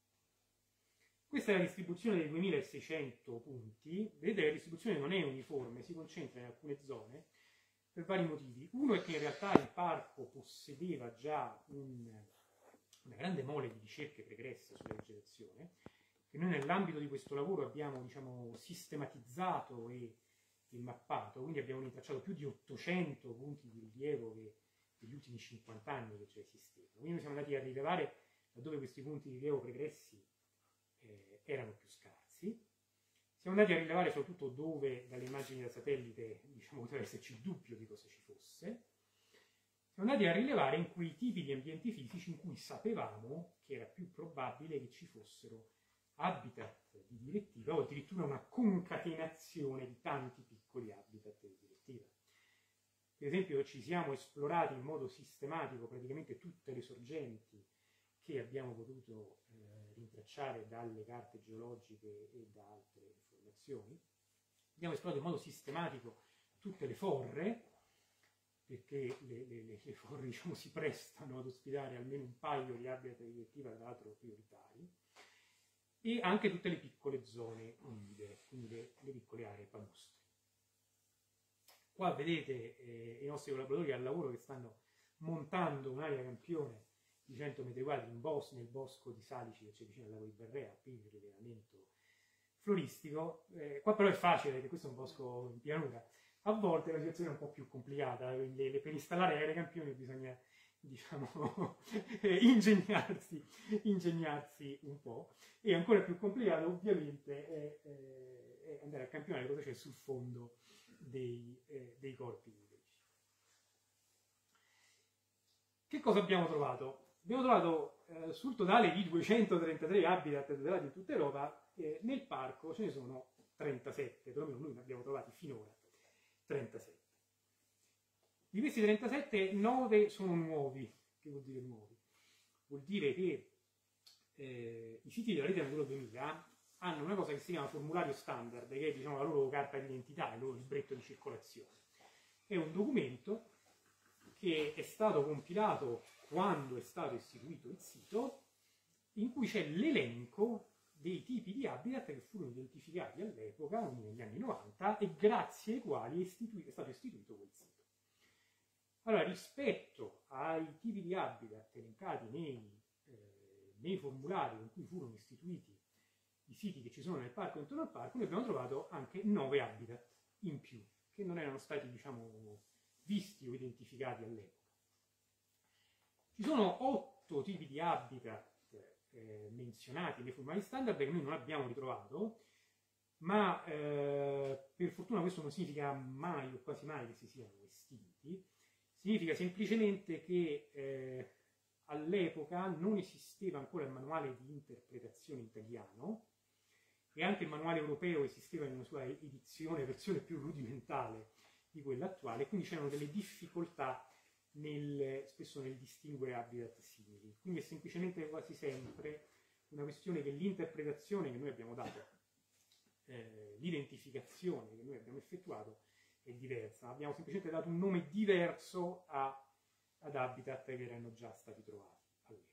Questa è la distribuzione dei duemilaseicento punti. Vedete che la distribuzione non è uniforme, si concentra in alcune zone per vari motivi. Uno è che in realtà il parco possedeva già un, una grande mole di ricerche pregresse sulla vegetazione, che noi nell'ambito di questo lavoro abbiamo, diciamo, sistematizzato e, e mappato, quindi abbiamo rintracciato più di ottocento punti di rilievo che negli ultimi cinquanta anni che già esistevano. Quindi noi siamo andati a rilevare laddove questi punti di rilievo pregressi eh, erano più scarsi. Siamo andati a rilevare soprattutto dove dalle immagini da satellite, diciamo, poteva esserci il dubbio di cosa ci fosse. Siamo andati a rilevare in quei tipi di ambienti fisici in cui sapevamo che era più probabile che ci fossero habitat di direttiva o addirittura una concatenazione di tanti piccoli habitat di direttiva. Per esempio ci siamo esplorati in modo sistematico praticamente tutte le sorgenti che abbiamo potuto eh, rintracciare dalle carte geologiche e da altre informazioni. Abbiamo esplorato in modo sistematico tutte le forre, perché le, le, le, le forre, diciamo, si prestano ad ospitare almeno un paio di habitat di direttiva, tra l'altro prioritari, e anche tutte le piccole zone umide, quindi le, le piccole aree palustre. Qua vedete eh, i nostri collaboratori al lavoro che stanno montando un'area campione di cento metri quadri in bos, nel bosco di Salici che c'è vicino al lago di Barrea, per il rilevamento floristico. Eh, qua però è facile, perché questo è un bosco in pianura. A volte la situazione è un po' più complicata, le, le, per installare aree campioni bisogna, diciamo, ingegnarsi, ingegnarsi un po', e ancora più complicato ovviamente è, è andare a campionare cosa c'è sul fondo dei, eh, dei corpi idrici. Che cosa abbiamo trovato? Abbiamo trovato eh, sul totale di duecentotrentatré habitat tutelati in tutta Europa, eh, nel parco ce ne sono trentasette, perlomeno noi ne abbiamo trovati finora trentasette. Di questi trentasette, nove sono nuovi. Che vuol dire nuovi? Vuol dire che eh, i siti della Rete Natura duemila hanno una cosa che si chiama formulario standard, che è, diciamo, la loro carta d'identità, il loro libretto di circolazione. È un documento che è stato compilato quando è stato istituito il sito, in cui c'è l'elenco dei tipi di habitat che furono identificati all'epoca, quindi negli anni novanta, e grazie ai quali è, istituito, è stato istituito quel sito. Allora, rispetto ai tipi di habitat elencati nei, eh, nei formulari con cui furono istituiti i siti che ci sono nel parco e intorno al parco, noi abbiamo trovato anche nove habitat in più, che non erano stati, diciamo, visti o identificati all'epoca. Ci sono otto tipi di habitat eh, menzionati nei formulari standard che noi non abbiamo ritrovato, ma eh, per fortuna questo non significa mai o quasi mai che si siano estinti. Significa semplicemente che eh, all'epoca non esisteva ancora il manuale di interpretazione italiano, e anche il manuale europeo esisteva in una sua edizione, versione più rudimentale di quella attuale, quindi c'erano delle difficoltà nel, spesso nel distinguere habitat simili. Quindi è semplicemente quasi sempre una questione che l'interpretazione che noi abbiamo dato, eh, l'identificazione che noi abbiamo effettuato è diversa. Abbiamo semplicemente dato un nome diverso a, ad habitat che erano già stati trovati all'epoca.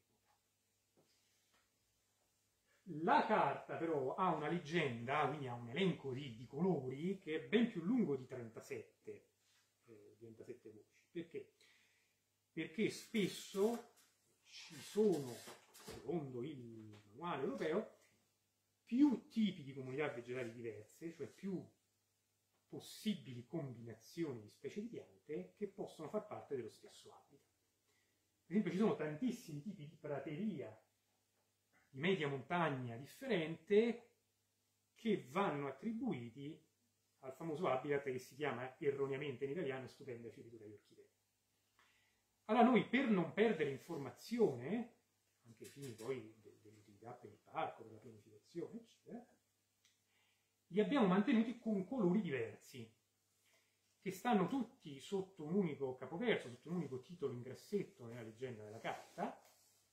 La carta però ha una leggenda, quindi ha un elenco di, di colori che è ben più lungo di trentasette, eh, trentasette voci. Perché? Perché spesso ci sono, secondo il manuale europeo, più tipi di comunità vegetali diverse, cioè più possibili combinazioni di specie di piante che possono far parte dello stesso habitat. Per esempio ci sono tantissimi tipi di prateria di media montagna differente che vanno attribuiti al famoso habitat che si chiama erroneamente in italiano stupenda fioritura di orchidee. Allora noi, per non perdere informazione, anche ai fini poi dell'utilità per il parco, per la pianificazione, eccetera, li abbiamo mantenuti con colori diversi. che stanno tutti sotto un unico capoverso, sotto un unico titolo in grassetto nella leggenda della carta,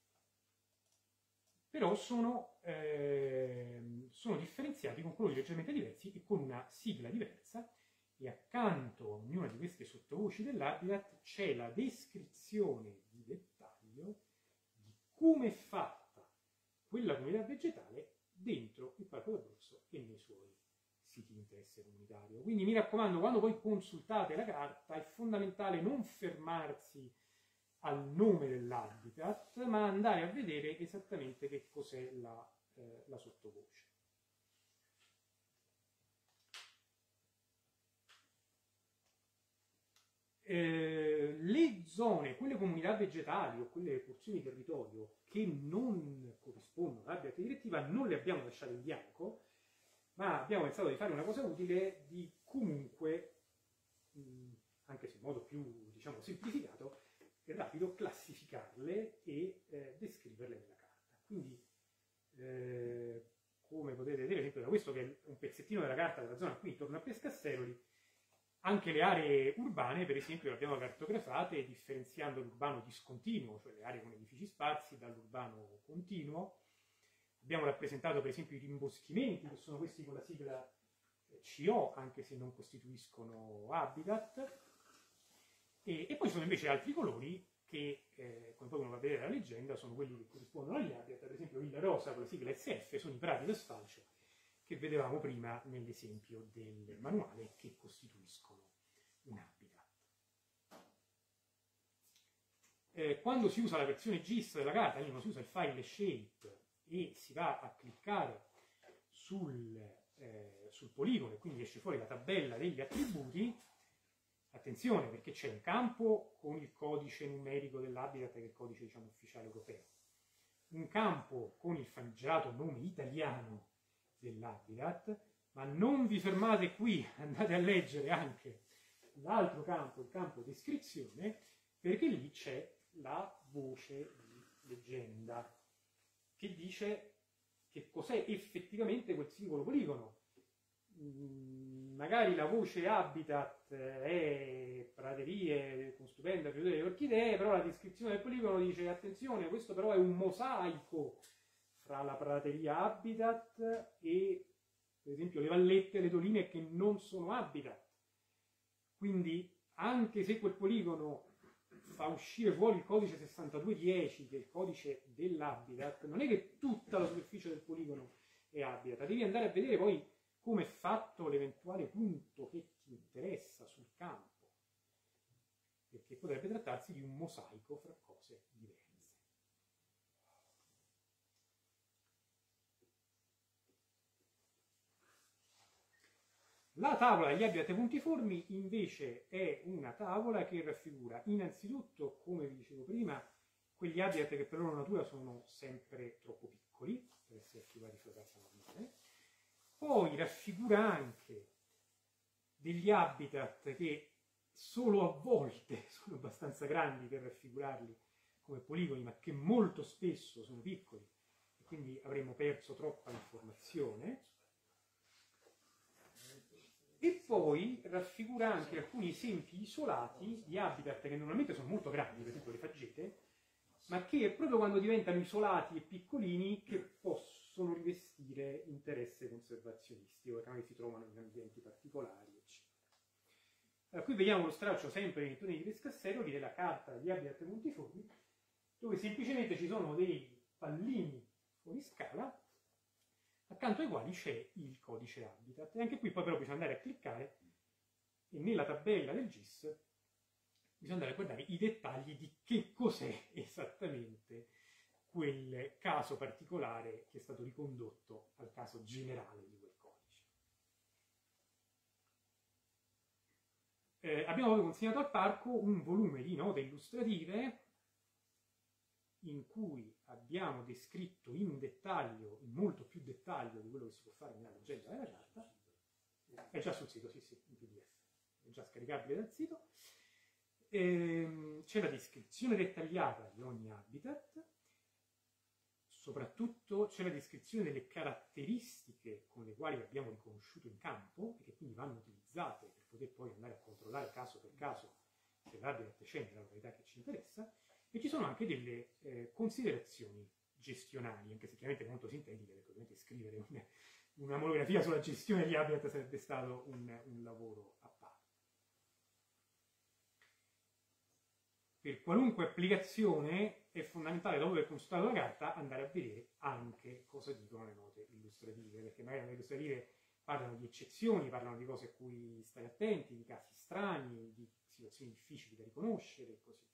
però sono, eh, sono differenziati con colori leggermente diversi e con una sigla diversa, e accanto a ognuna di queste sottovoci dell'habitat c'è la descrizione di dettaglio di come è fatta quella comunità vegetale dentro il Parco d'Abruzzo e nei suoi siti di interesse comunitario. Quindi mi raccomando, quando poi consultate la carta è fondamentale non fermarsi al nome dell'habitat, ma andare a vedere esattamente che cos'è la, eh, la sottovoce. Eh, le zone, quelle comunità vegetali o quelle porzioni di territorio che non corrispondono all'habitat direttiva non le abbiamo lasciate in bianco, ma abbiamo pensato di fare una cosa utile, di comunque, mh, anche se in modo più, diciamo, semplificato e rapido, classificarle e eh, descriverle nella carta. Quindi, eh, come potete vedere, ad esempio, da questo che è un pezzettino della carta della zona qui intorno a Pescasseroli, anche le aree urbane, per esempio, le abbiamo cartografate differenziando l'urbano discontinuo, cioè le aree con edifici sparsi, dall'urbano continuo. Abbiamo rappresentato, per esempio, i rimboschimenti, che sono questi con la sigla C O, anche se non costituiscono habitat. E, e poi sono invece altri colori che, eh, come poi uno va a vedere la leggenda, sono quelli che corrispondono agli habitat. Per esempio Villa Rosa con la sigla S F sono i prati d'asfalto che vedevamo prima nell'esempio del manuale, che costituiscono un habitat. Eh, quando si usa la versione G I S della carta, quindi si usa il file shape e si va a cliccare sul, eh, sul poligono e quindi esce fuori la tabella degli attributi, attenzione perché c'è un campo con il codice numerico dell'habitat, che è il codice, diciamo, ufficiale europeo, un campo con il famigerato nome italiano dell'habitat, ma non vi fermate qui, andate a leggere anche l'altro campo, il campo descrizione, perché lì c'è la voce di leggenda che dice che cos'è effettivamente quel singolo poligono. Mm, magari la voce habitat è praterie con stupenda fioritura di orchidee, però la descrizione del poligono dice attenzione, questo però è un mosaico fra la prateria habitat e, per esempio, le vallette e le doline che non sono habitat. Quindi, anche se quel poligono fa uscire fuori il codice sessantadue dieci, che è il codice dell'habitat, non è che tutta la superficie del poligono è habitat. Devi andare a vedere poi come è fatto l'eventuale punto che ti interessa sul campo, perché potrebbe trattarsi di un mosaico fra cose diverse. La tavola degli habitat puntiformi invece è una tavola che raffigura innanzitutto, come vi dicevo prima, quegli habitat che per loro natura sono sempre troppo piccoli per essere raffigurati sulla carta normale. Poi raffigura anche degli habitat che solo a volte sono abbastanza grandi per raffigurarli come poligoni, ma che molto spesso sono piccoli e quindi avremmo perso troppa informazione. E poi raffigura anche alcuni esempi isolati di habitat che normalmente sono molto grandi, per esempio le faggete, ma che proprio quando diventano isolati e piccolini che possono rivestire interesse conservazionistico, perché magari si trovano in ambienti particolari, eccetera. Allora, qui vediamo lo stralcio sempre nei toni di Pescasseroli della carta degli habitat puntiformi, dove semplicemente ci sono dei pallini fuori scala accanto ai quali c'è il codice habitat. E anche qui poi però bisogna andare a cliccare e nella tabella del G I S bisogna andare a guardare i dettagli di che cos'è esattamente quel caso particolare che è stato ricondotto al caso generale di quel codice. Eh, abbiamo poi consegnato al parco un volume di note illustrative in cui abbiamo descritto in dettaglio, in molto più dettaglio di quello che si può fare nella leggenda della carta. È già sul sito, sì sì, in P D F, è già scaricabile dal sito. Ehm, c'è la descrizione dettagliata di ogni habitat, soprattutto c'è la descrizione delle caratteristiche con le quali abbiamo riconosciuto in campo e che quindi vanno utilizzate per poter poi andare a controllare controllare caso per caso se l'habitat c'è nella località che ci interessa, e ci sono anche delle eh, considerazioni gestionali, anche se chiaramente molto sintetiche, perché ovviamente scrivere una, una monografia sulla gestione degli habitat sarebbe stato un, un lavoro a parte. Per qualunque applicazione è fondamentale, dopo aver consultato la carta, andare a vedere anche cosa dicono le note illustrative, perché magari le note illustrative parlano di eccezioni, parlano di cose a cui stare attenti, di casi strani, di situazioni difficili da riconoscere e così via.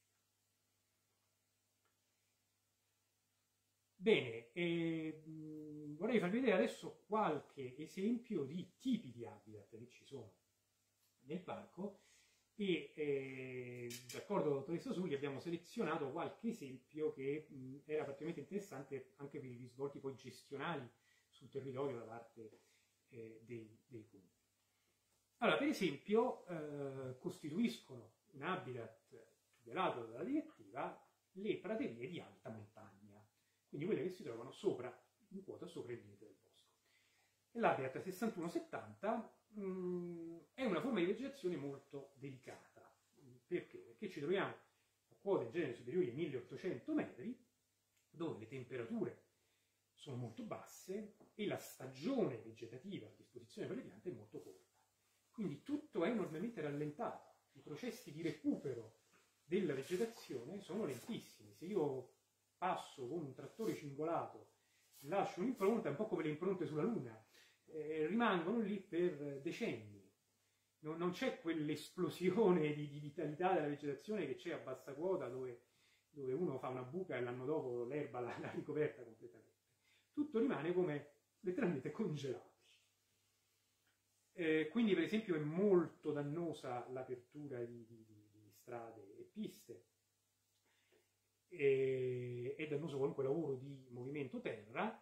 Bene, eh, mh, vorrei farvi vedere adesso qualche esempio di tipi di habitat che ci sono nel parco e eh, d'accordo con la dottoressa Sulli abbiamo selezionato qualche esempio che mh, era particolarmente interessante anche per i risvolti poi gestionali sul territorio da parte eh, dei, dei comuni. Allora, per esempio, eh, costituiscono un habitat tutelato dalla direttiva le praterie di alta montagna, quindi quelle che si trovano sopra, in quota sopra il limite del bosco. E l'habitat sessantuno settanta mh, è una forma di vegetazione molto delicata. Perché? Perché ci troviamo a quote in genere superiori ai milleottocento metri, dove le temperature sono molto basse e la stagione vegetativa a disposizione per le piante è molto corta. Quindi tutto è enormemente rallentato. I processi di recupero della vegetazione sono lentissimi. Se io passo con un trattore cingolato, lascio un'impronta, un po' come le impronte sulla Luna, eh, rimangono lì per decenni. Non, non c'è quell'esplosione di, di vitalità della vegetazione che c'è a bassa quota, dove, dove uno fa una buca e l'anno dopo l'erba l'ha ricoperta completamente. Tutto rimane come letteralmente congelato. Eh, quindi per esempio è molto dannosa l'apertura di, di, di strade e piste, e, è dannoso qualunque lavoro di movimento terra.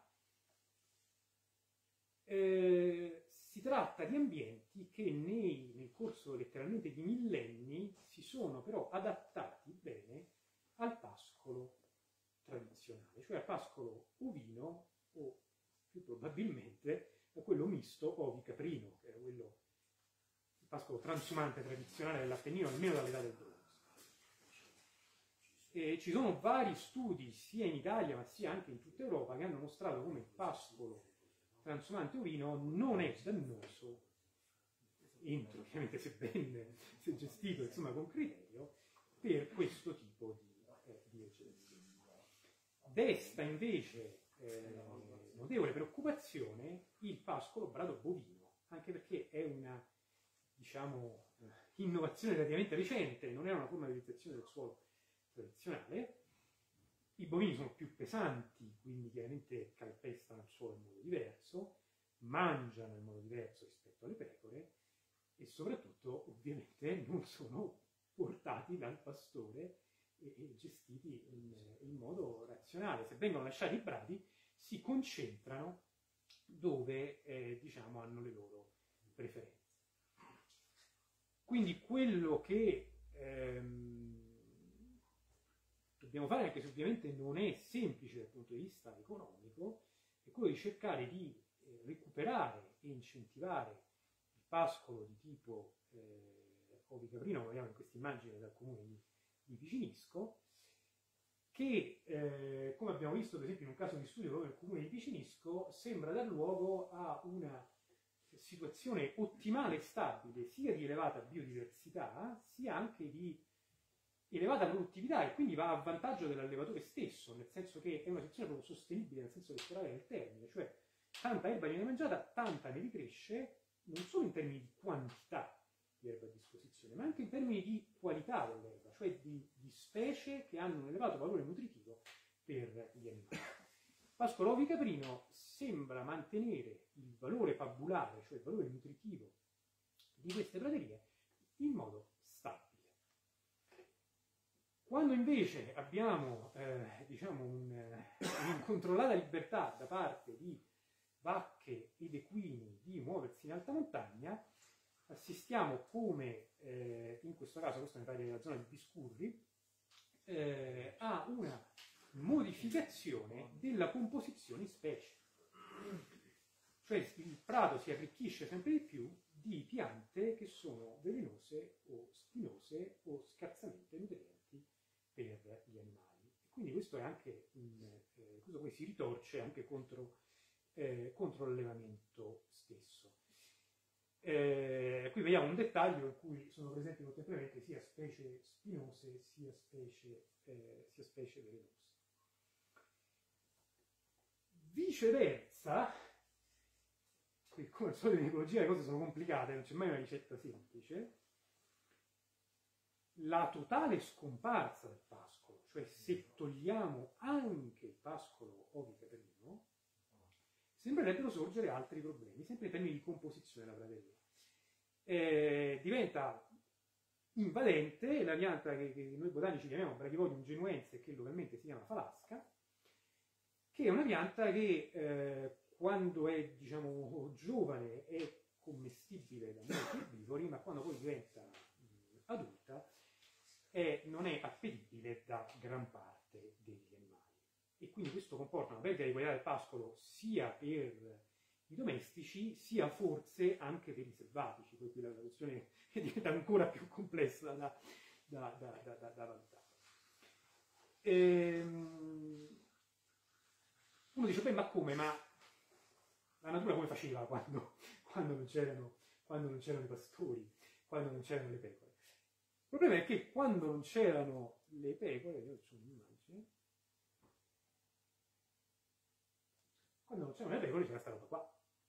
Eh, si tratta di ambienti che nei, nel corso letteralmente di millenni si sono però adattati bene al pascolo tradizionale, cioè al pascolo ovino o più probabilmente a quello misto ovi-caprino, che era quello, il pascolo transumante tradizionale dell'Appennino, almeno dall'età del bronzo. E ci sono vari studi, sia in Italia ma sia anche in tutta Europa, che hanno mostrato come il pascolo transumante ovino non è dannoso, entro ovviamente se ben se gestito, insomma con criterio, per questo tipo di, eh, di vegetazione. Desta invece eh, notevole preoccupazione il pascolo brado bovino, anche perché è una, diciamo, innovazione relativamente recente, non è una forma di vegetazione del suolo tradizionale. I bovini sono più pesanti, quindi chiaramente calpestano il suolo in modo diverso, mangiano in modo diverso rispetto alle pecore e soprattutto ovviamente non sono portati dal pastore e, e gestiti in, in modo razionale. Se vengono lasciati i bradi si concentrano dove eh, diciamo hanno le loro preferenze. Quindi quello che ehm, dobbiamo fare, anche se ovviamente non è semplice dal punto di vista economico, è quello di cercare di eh, recuperare e incentivare il pascolo di tipo eh, ovicaprino, come vediamo in questa immagine dal comune di, di Picinisco, che, eh, come abbiamo visto per esempio in un caso di studio proprio nel comune di Picinisco, sembra dar luogo a una situazione ottimale e stabile, sia di elevata biodiversità, sia anche di elevata produttività, e quindi va a vantaggio dell'allevatore stesso, nel senso che è una situazione proprio sostenibile nel senso letterale del termine, cioè tanta erba viene mangiata, tanta ne ricresce, non solo in termini di quantità di erba a disposizione, ma anche in termini di qualità dell'erba, cioè di, di specie che hanno un elevato valore nutritivo per gli animali. Il pascolo ovicaprino sembra mantenere il valore pabulare, cioè il valore nutritivo di queste praterie, in modo stabile. Quando invece abbiamo eh, diciamo un, un'incontrollata libertà da parte di vacche ed equini di muoversi in alta montagna, assistiamo come, eh, in questo caso, questo mi pare nella zona di Biscurri, eh, a una modificazione della composizione specie. Cioè il prato si arricchisce sempre di più di piante che sono velenose o spinose o scarsamente nutrienti per gli animali. E quindi questo è anche un, eh, questo poi si ritorce anche contro, eh, contro l'allevamento stesso. Eh, qui vediamo un dettaglio in cui sono presenti contemporaneamente sia specie spinose sia specie, eh, sia specie velenose. Viceversa, qui come al solito in ecologia le cose sono complicate, non c'è mai una ricetta semplice. La totale scomparsa del pascolo, cioè se togliamo anche il pascolo ovicaprino, sembrerebbero sorgere altri problemi, sempre in termini di composizione della prateria. Eh, diventa invadente la pianta che, che noi botanici chiamiamo Brachypodium genuense, che localmente si chiama falasca, che è una pianta che eh, quando è, diciamo, giovane è commestibile da molti erbivori, ma quando poi diventa mh, adulta è, non è appetibile da gran parte degli animali. E quindi questo comporta una perdita di qualità del pascolo sia per i domestici, sia forse anche per i selvatici, per cui la questione diventa ancora più complessa da, da, da, da, da, da valutare. Ehm, uno dice, beh, ma come? Ma la natura come faceva quando, quando non c'erano, quando non c'erano i pastori, quando non c'erano le pecore? Il problema è che quando non c'erano le pecore, io faccio un'immagine, quando non c'erano le pecore c'era questa roba qua.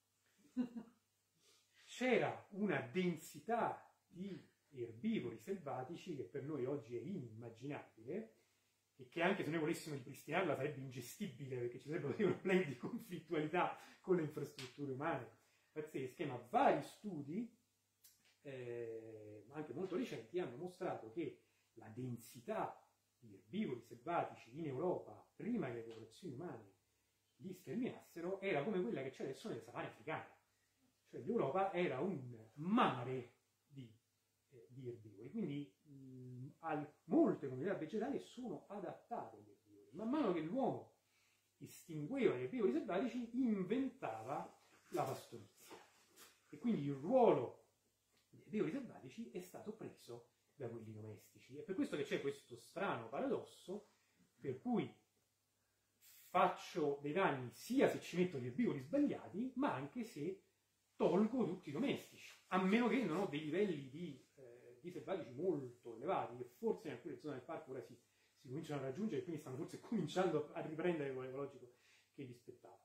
C'era una densità di erbivori selvatici che per noi oggi è inimmaginabile e che anche se noi volessimo ripristinarla sarebbe ingestibile perché ci sarebbero dei problemi di conflittualità con le infrastrutture umane pazzesche, ma vari studi, eh, anche molto recenti, hanno mostrato che la densità di erbivori selvatici in Europa prima che le popolazioni umane li sterminassero era come quella che c'è adesso nelle savane africane. Cioè l'Europa era un mare di, eh, di erbivori, quindi mh, al, molte comunità vegetali sono adattate agli erbivori. Man mano che l'uomo estingueva gli erbivori selvatici, inventava la pastorizia. E quindi il ruolo degli erbivori selvatici è stato preso da quelli domestici. È per questo che c'è questo strano paradosso per cui faccio dei danni sia se ci metto gli erbivori sbagliati, ma anche se tolgo tutti i domestici, a meno che non ho dei livelli di, eh, di selvatici molto elevati, che forse in alcune zone del parco ora si, si cominciano a raggiungere, quindi stanno forse cominciando a riprendere quello ecologico che gli spettava.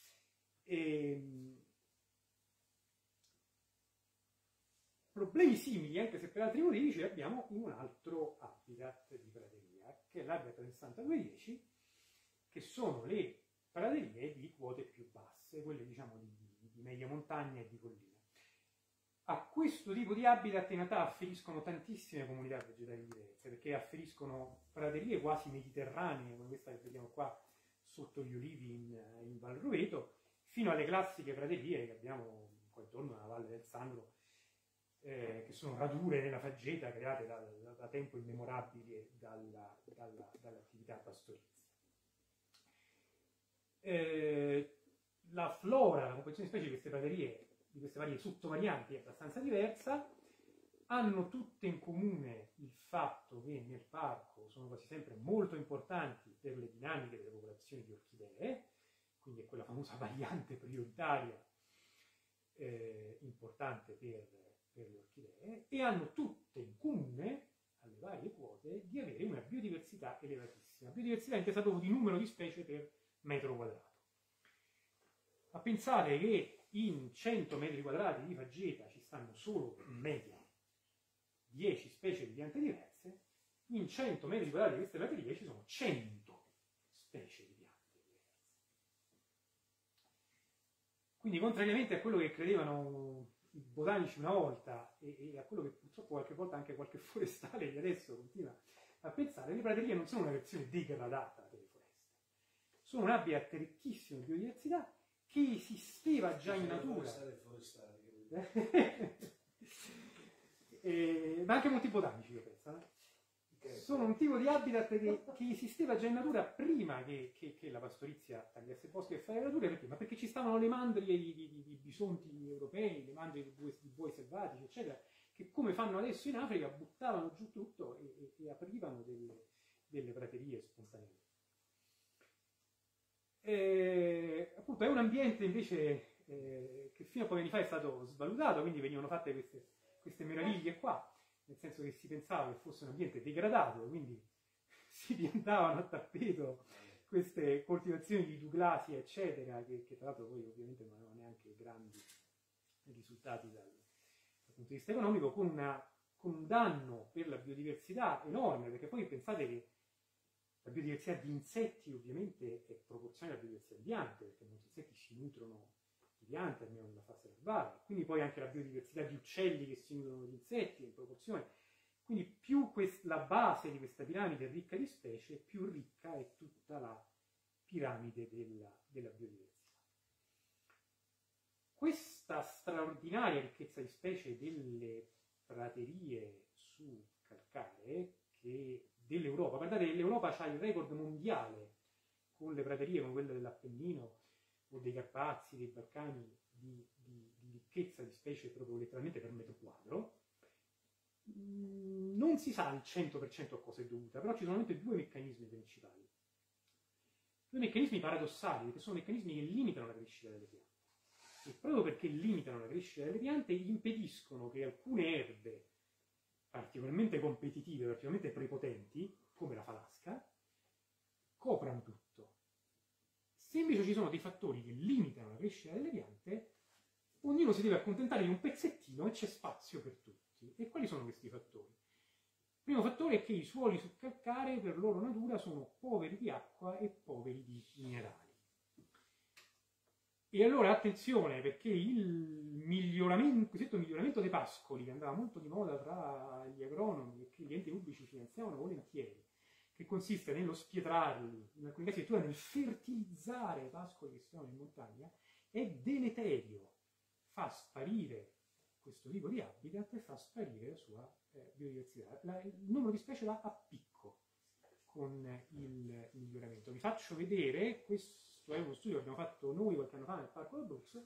E, problemi simili, anche se per altri motivi, ce li abbiamo in un altro habitat di prateria, che è l'habitat del sessantadue dieci, che sono le praterie di quote più basse, quelle diciamo di, di, di media montagna e di collina. A questo tipo di habitat in realtà afferiscono tantissime comunità vegetali diverse, perché afferiscono praterie quasi mediterranee, come questa che vediamo qua sotto gli olivi in, in Val Roveto, fino alle classiche praterie che abbiamo qua intorno alla Valle del Sangro, eh, che sono radure nella faggeta create da, da, da tempo immemorabile dalla, dalla, dall'attività pastorale. Eh, la flora, la composizione di specie di queste praterie, di queste varie sottovarianti è abbastanza diversa, hanno tutte in comune il fatto che nel parco sono quasi sempre molto importanti per le dinamiche delle popolazioni di orchidee, quindi è quella famosa variante prioritaria eh, importante per, per le orchidee, e hanno tutte in comune, alle varie quote, di avere una biodiversità elevatissima. Biodiversità intesa proprio di numero di specie per metro quadrato. Ma pensate che in cento metri quadrati di faggeta ci stanno solo in media dieci specie di piante diverse, in cento metri quadrati di queste praterie ci sono cento specie di piante diverse. Quindi contrariamente a quello che credevano i botanici una volta e, e a quello che purtroppo qualche volta anche qualche forestale di adesso continua a pensare, le praterie non sono una versione degradata delle foreste. Sono un habitat ricchissimo di biodiversità che esisteva già in natura. eh, ma anche molti botanici lo pensano. sono un tipo di habitat che, che esisteva già in natura prima che, che, che la pastorizia tagliasse boschi e fare natura, perché? Ma perché ci stavano le mandrie di, di, di, di bisonti europei, le mandrie di buoi, di buoi selvatici, eccetera, che come fanno adesso in Africa buttavano giù tutto e, e, e aprivano delle, delle praterie spontanee. E, appunto, è un ambiente invece eh, che fino a pochi anni fa è stato svalutato, quindi venivano fatte queste, queste meraviglie qua, nel senso che si pensava che fosse un ambiente degradato, quindi si piantavano a tappeto queste coltivazioni di douglasia, eccetera, che, che tra l'altro poi ovviamente non avevano neanche grandi risultati dal, dal punto di vista economico, con, una, con un danno per la biodiversità enorme, perché poi pensate che la biodiversità di insetti ovviamente è proporzionale alla biodiversità di piante, perché molti insetti si nutrono di piante, almeno nella fase larvale, quindi poi anche la biodiversità di uccelli che si nutrono di insetti è in proporzione. Quindi più quest- la base di questa piramide è ricca di specie, più ricca è tutta la piramide della, della biodiversità. Questa straordinaria ricchezza di specie delle praterie su calcare che dell'Europa, guardate, l'Europa ha il record mondiale con le praterie come quelle dell'Appennino o dei Carpazi, dei Balcani, di, di, di ricchezza di specie proprio letteralmente per metro quadro. Non si sa al cento per cento a cosa è dovuta, però ci sono solamente due meccanismi principali. Due meccanismi paradossali, che sono meccanismi che limitano la crescita delle piante. E proprio perché limitano la crescita delle piante, impediscono che alcune erbe particolarmente competitive, particolarmente prepotenti, come la falasca, coprano tutto. Se invece ci sono dei fattori che limitano la crescita delle piante, ognuno si deve accontentare di un pezzettino e c'è spazio per tutti. E quali sono questi fattori? Il primo fattore è che i suoli su calcare per loro natura sono poveri di acqua e poveri di minerali. E allora attenzione, perché il miglioramento, il cosiddetto miglioramento dei pascoli, che andava molto di moda tra gli agronomi e che gli enti pubblici finanziavano volentieri, che consiste nello spietrarli, in alcuni casi addirittura nel fertilizzare i pascoli che si trovano in montagna, è deleterio, fa sparire questo tipo di habitat e fa sparire la sua eh, biodiversità. La, il numero di specie va a picco con il miglioramento. Vi faccio vedere, questo è uno studio che abbiamo fatto noi qualche anno fa nel Parco d'Abruzzo.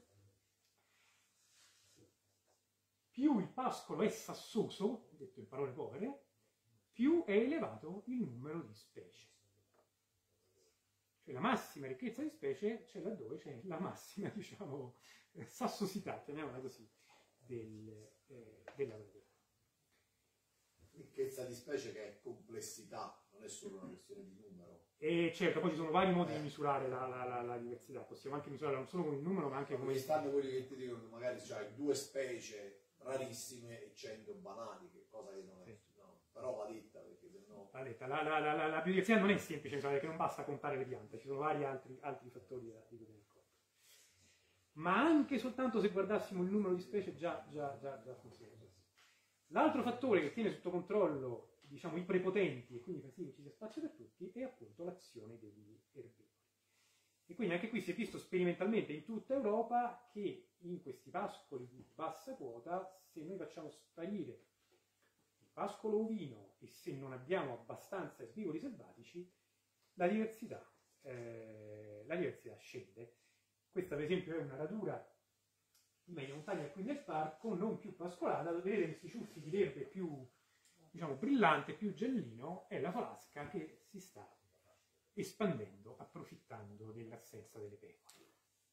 Più il pascolo è sassoso, detto in parole povere, più è elevato il numero di specie. Cioè la massima ricchezza di specie c'è laddove c'è la massima, diciamo, sassosità, chiamiamola così, del, eh, della prateria. Ricchezza di specie che è complessità, non è solo una questione di numero. E certo, poi ci sono vari modi di misurare la, la, la, la diversità, possiamo anche misurarla non solo con il numero ma anche come... come... stanno quelli che ti dicono magari c'hai due specie rarissime e cento banali, che cosa che non è... Sì. No, però va detta, perché se no... Va detta, la, la, la, la biodiversità non è semplice, perché non basta contare le piante, ci sono vari altri, altri fattori da di tenere conto. Ma anche soltanto se guardassimo il numero di specie già, già, già, già funziona. L'altro fattore che tiene sotto controllo, diciamo, i prepotenti e quindi fa sì che ci sia spazio per tutti è appunto l'azione degli erbivori. E quindi anche qui si è visto sperimentalmente in tutta Europa che in questi pascoli di bassa quota, se noi facciamo sparire il pascolo ovino e se non abbiamo abbastanza erbivori selvatici, la diversità, eh, la diversità scende. Questa per esempio è una radura di media montagna qui nel parco, non più pascolata, dove vedete questi ciuffi di verde più, diciamo, brillante, più giallino, è la falasca che si sta espandendo, approfittando dell'assenza delle pecore.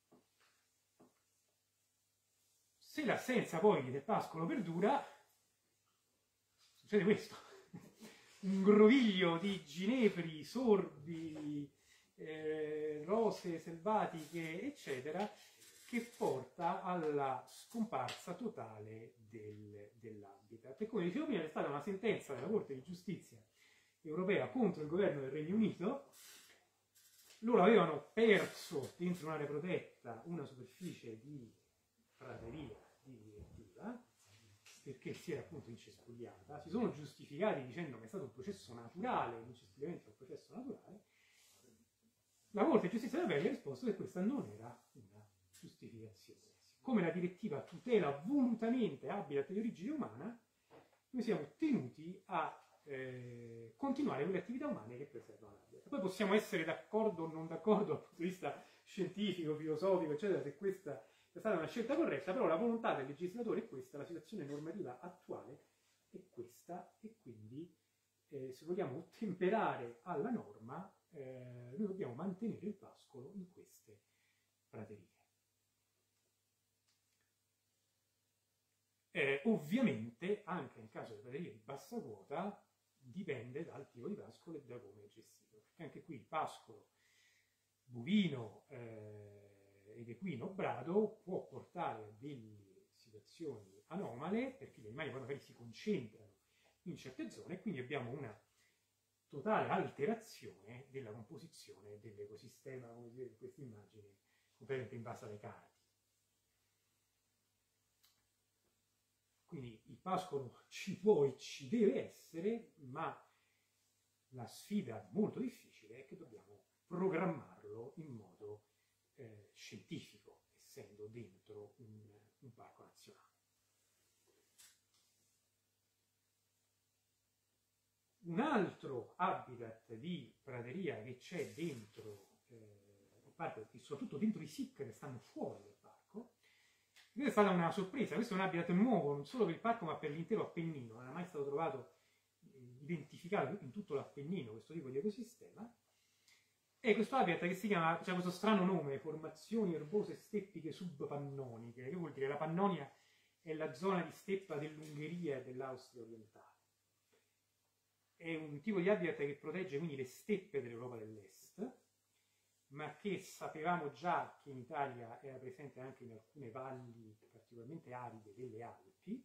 Se l'assenza poi del pascolo perdura, succede questo. Un groviglio di ginepri, sorbi, eh, rose selvatiche, eccetera, che porta alla scomparsa totale del, dell'habitat. E come dicevo prima, è stata una sentenza della Corte di Giustizia europea contro il governo del Regno Unito. Loro avevano perso dentro un'area protetta una superficie di prateria di direttiva perché si era appunto incespugliata. Si sono giustificati dicendo che è stato un processo naturale, l'incespugliamento è un processo naturale. La Corte di Giustizia europea gli ha risposto che questa non era una giustificazione. Come la direttiva tutela volutamente habitat di origine umana, noi siamo tenuti a eh, continuare con le attività umane che preservano l'habitat. Poi possiamo essere d'accordo o non d'accordo dal punto di vista scientifico, filosofico, eccetera, se questa è stata una scelta corretta, però la volontà del legislatore è questa, la situazione normativa attuale è questa, e quindi eh, se vogliamo ottemperare alla norma, eh, noi dobbiamo mantenere il pascolo in queste praterie. Eh, ovviamente, anche nel caso delle praterie di bassa quota, dipende dal tipo di pascolo e da come è gestito, perché anche qui il pascolo bovino eh, ed equino brado può portare a delle situazioni anomale, perché gli animali poi magari si concentrano in certe zone, e quindi abbiamo una totale alterazione della composizione dell'ecosistema, come si vede in questa immagine, completamente invasa dai cardi. Quindi il pascolo ci può e ci deve essere, ma la sfida molto difficile è che dobbiamo programmarlo in modo eh, scientifico, essendo dentro un, un parco nazionale. Un altro habitat di prateria che c'è dentro eh, il parco, e soprattudto dentro i S I C che stanno fuori dal parco, questa è stata una sorpresa. Questo è un habitat nuovo non solo per il parco ma per l'intero Appennino, non era mai stato trovato, eh, identificato in tutto l'Appennino questo tipo di ecosistema. E questo habitat che si chiama, c'è questo strano nome, formazioni erbose steppiche subpannoniche, che vuol dire la Pannonia è la zona di steppa dell'Ungheria e dell'Austria orientale. È un tipo di habitat che protegge quindi le steppe dell'Europa dell'Est, ma che sapevamo già che in Italia era presente anche in alcune valli particolarmente aride delle Alpi,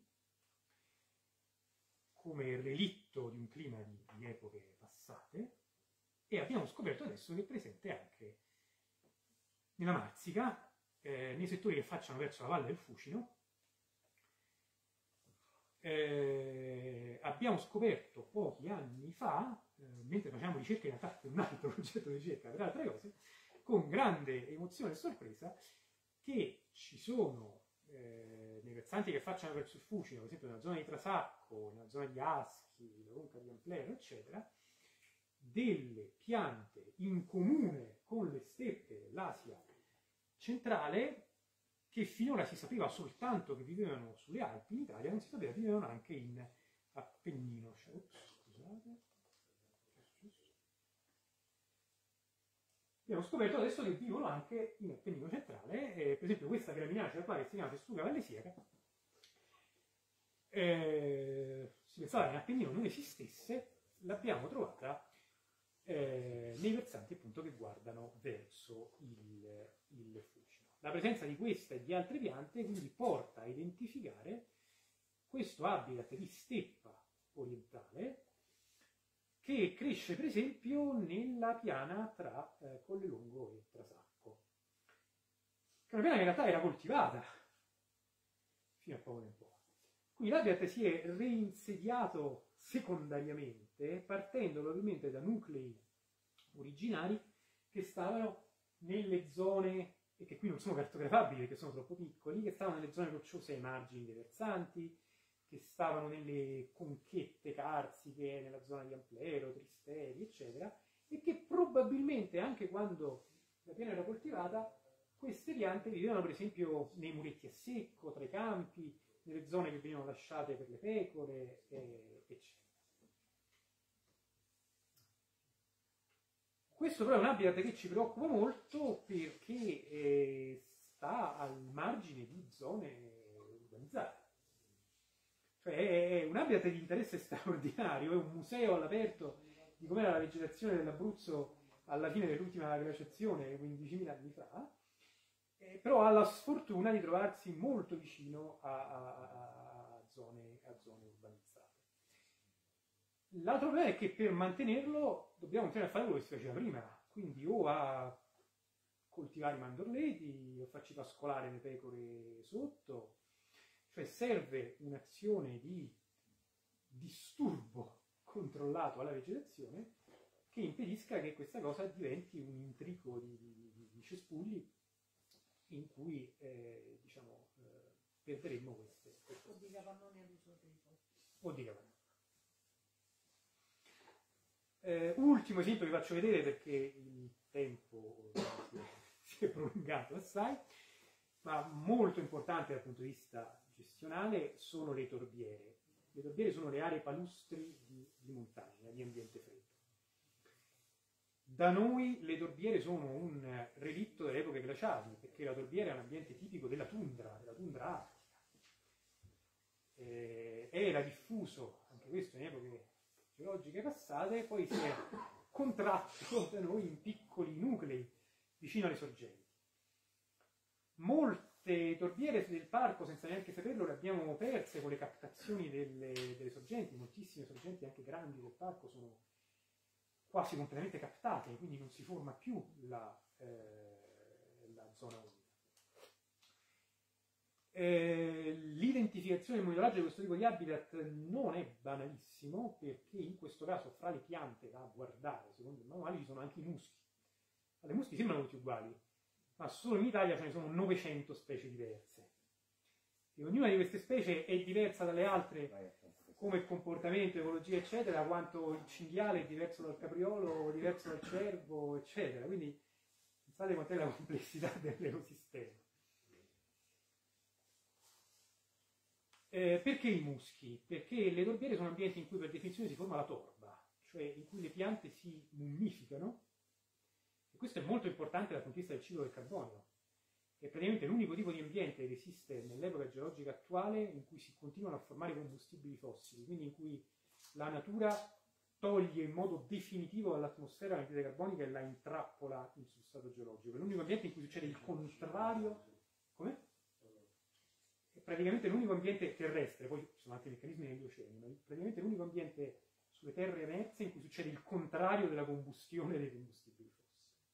come relitto di un clima di, di epoche passate, e abbiamo scoperto adesso che è presente anche nella Marsica, eh, nei settori che affacciano verso la Valle del Fucino. Eh, abbiamo scoperto pochi anni fa, eh, mentre facciamo ricerca, in realtà per un altro progetto di ricerca, per altre cose, con grande emozione e sorpresa, che ci sono eh, nei versanti che affacciano verso il Fucino, per esempio nella zona di Trasacco, nella zona di Aschi, la conca di Amplero, eccetera, delle piante in comune con le steppe dell'Asia centrale, che finora si sapeva soltanto che vivevano sulle Alpi in Italia, non si sapeva che vivevano anche in Appennino. Ups, scusate. Abbiamo scoperto adesso che vivono anche in Appennino centrale, eh, per esempio questa graminacea qua che si chiama Festuca vallesiaca, eh, si pensava che in Appennino non esistesse, l'abbiamo trovata eh, nei versanti appunto che guardano verso il, il Fucino. La presenza di questa e di altre piante quindi porta a identificare questo habitat di steppa orientale che cresce per esempio nella piana tra eh, Collelongo e Trasacco, che è una piana che in realtà era coltivata fino a poco tempo fa. Quindi l'habitat si è reinsediato secondariamente, partendo probabilmente da nuclei originari che stavano nelle zone, e che qui non sono cartografabili perché sono troppo piccoli, che stavano nelle zone rocciose ai margini dei versanti, che stavano nelle conchette carsiche, nella zona di Amplero, Tristeri, eccetera, e che probabilmente anche quando la piana era coltivata, queste piante vivevano per esempio nei muretti a secco, tra i campi, nelle zone che venivano lasciate per le pecore, eh, eccetera. Questo però è un habitat che ci preoccupa molto perché eh, sta al margine di zone urbanizzate. Cioè è un habitat di interesse straordinario, è un museo all'aperto di com'era la vegetazione dell'Abruzzo alla fine dell'ultima glaciazione, quindicimila anni fa, eh, però ha la sfortuna di trovarsi molto vicino a, a, a, zone, a zone urbanizzate. L'altro problema è che per mantenerlo dobbiamo continuare a fare quello che si faceva prima, quindi o a coltivare i mandorleti, o farci pascolare le pecore sotto, cioè serve un'azione di disturbo controllato alla vegetazione che impedisca che questa cosa diventi un intrico di, di, di cespugli in cui eh, diciamo, eh, perderemmo queste, queste o di capannoni ad uso agricolo. o di capannoni. Eh, ultimo esempio vi faccio vedere perché il tempo si è, si è prolungato assai, ma molto importante dal punto di vista gestionale sono le torbiere. Le torbiere sono le aree palustri di, di montagna, di ambiente freddo. Da noi le torbiere sono un relitto delle epoche glaciali, perché la torbiera è un ambiente tipico della tundra, della tundra artica. Eh, era diffuso, anche questo in epoche geologiche passate, poi si è contratto da noi in piccoli nuclei vicino alle sorgenti. Molte torbiere del parco, senza neanche saperlo, le abbiamo perse con le captazioni delle, delle sorgenti. Moltissime sorgenti, anche grandi, del parco sono quasi completamente captate, quindi non si forma più la, eh, la zona umida. Eh, l'identificazione e il monitoraggio di questo tipo di habitat non è banalissimo, perché in questo caso fra le piante da guardare, secondo il manuale, ci sono anche i muschi. Le muschi sembrano tutti uguali, ma solo in Italia ce ne sono novecento specie diverse. E ognuna di queste specie è diversa dalle altre come comportamento, ecologia, eccetera, quanto il cinghiale è diverso dal capriolo, diverso dal cervo, eccetera. Quindi pensate quant'è la complessità dell'ecosistema. Eh, perché i muschi? Perché le torbiere sono ambienti in cui per definizione si forma la torba, cioè in cui le piante si mummificano, e questo è molto importante dal punto di vista del ciclo del carbonio. È praticamente l'unico tipo di ambiente che esiste nell'epoca geologica attuale in cui si continuano a formare combustibili fossili, quindi in cui la natura toglie in modo definitivo dall'atmosfera l'anidride carbonica e la intrappola in substrato geologico. È l'unico ambiente in cui succede il contrario. Come? È praticamente l'unico ambiente terrestre, poi ci sono altri meccanismi negli oceani, ma è praticamente l'unico ambiente sulle terre emerse in cui succede il contrario della combustione dei combustibili fossili.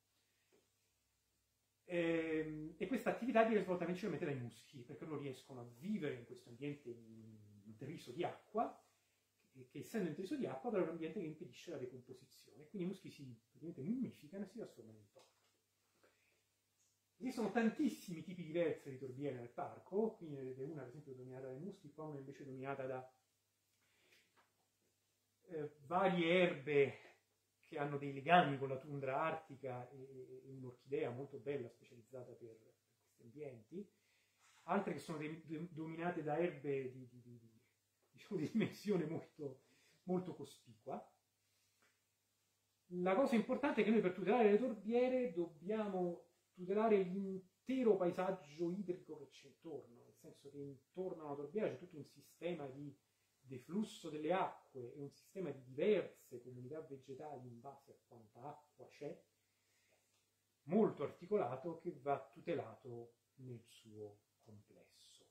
E, e questa attività viene svolta principalmente dai muschi, perché loro riescono a vivere in questo ambiente intriso di acqua, che, che essendo intriso di acqua però è un ambiente che impedisce la decomposizione, quindi i muschi si praticamente mummificano e si trasformano in torba. Ci sono tantissimi tipi diversi di torbiere nel parco, qui ne vedete una ad esempio dominata dai muschi, qua una invece dominata da eh, varie erbe che hanno dei legami con la tundra artica e, e un'orchidea molto bella specializzata per, per questi ambienti, altre che sono de, de, dominate da erbe di, di, di, di, diciamo, di dimensione molto, molto cospicua. La cosa importante è che noi per tutelare le torbiere dobbiamo tutelare l'intero paesaggio idrico che c'è intorno, nel senso che intorno a una torbiera c'è tutto un sistema di deflusso delle acque e un sistema di diverse comunità vegetali in base a quanta acqua c'è, molto articolato, che va tutelato nel suo complesso.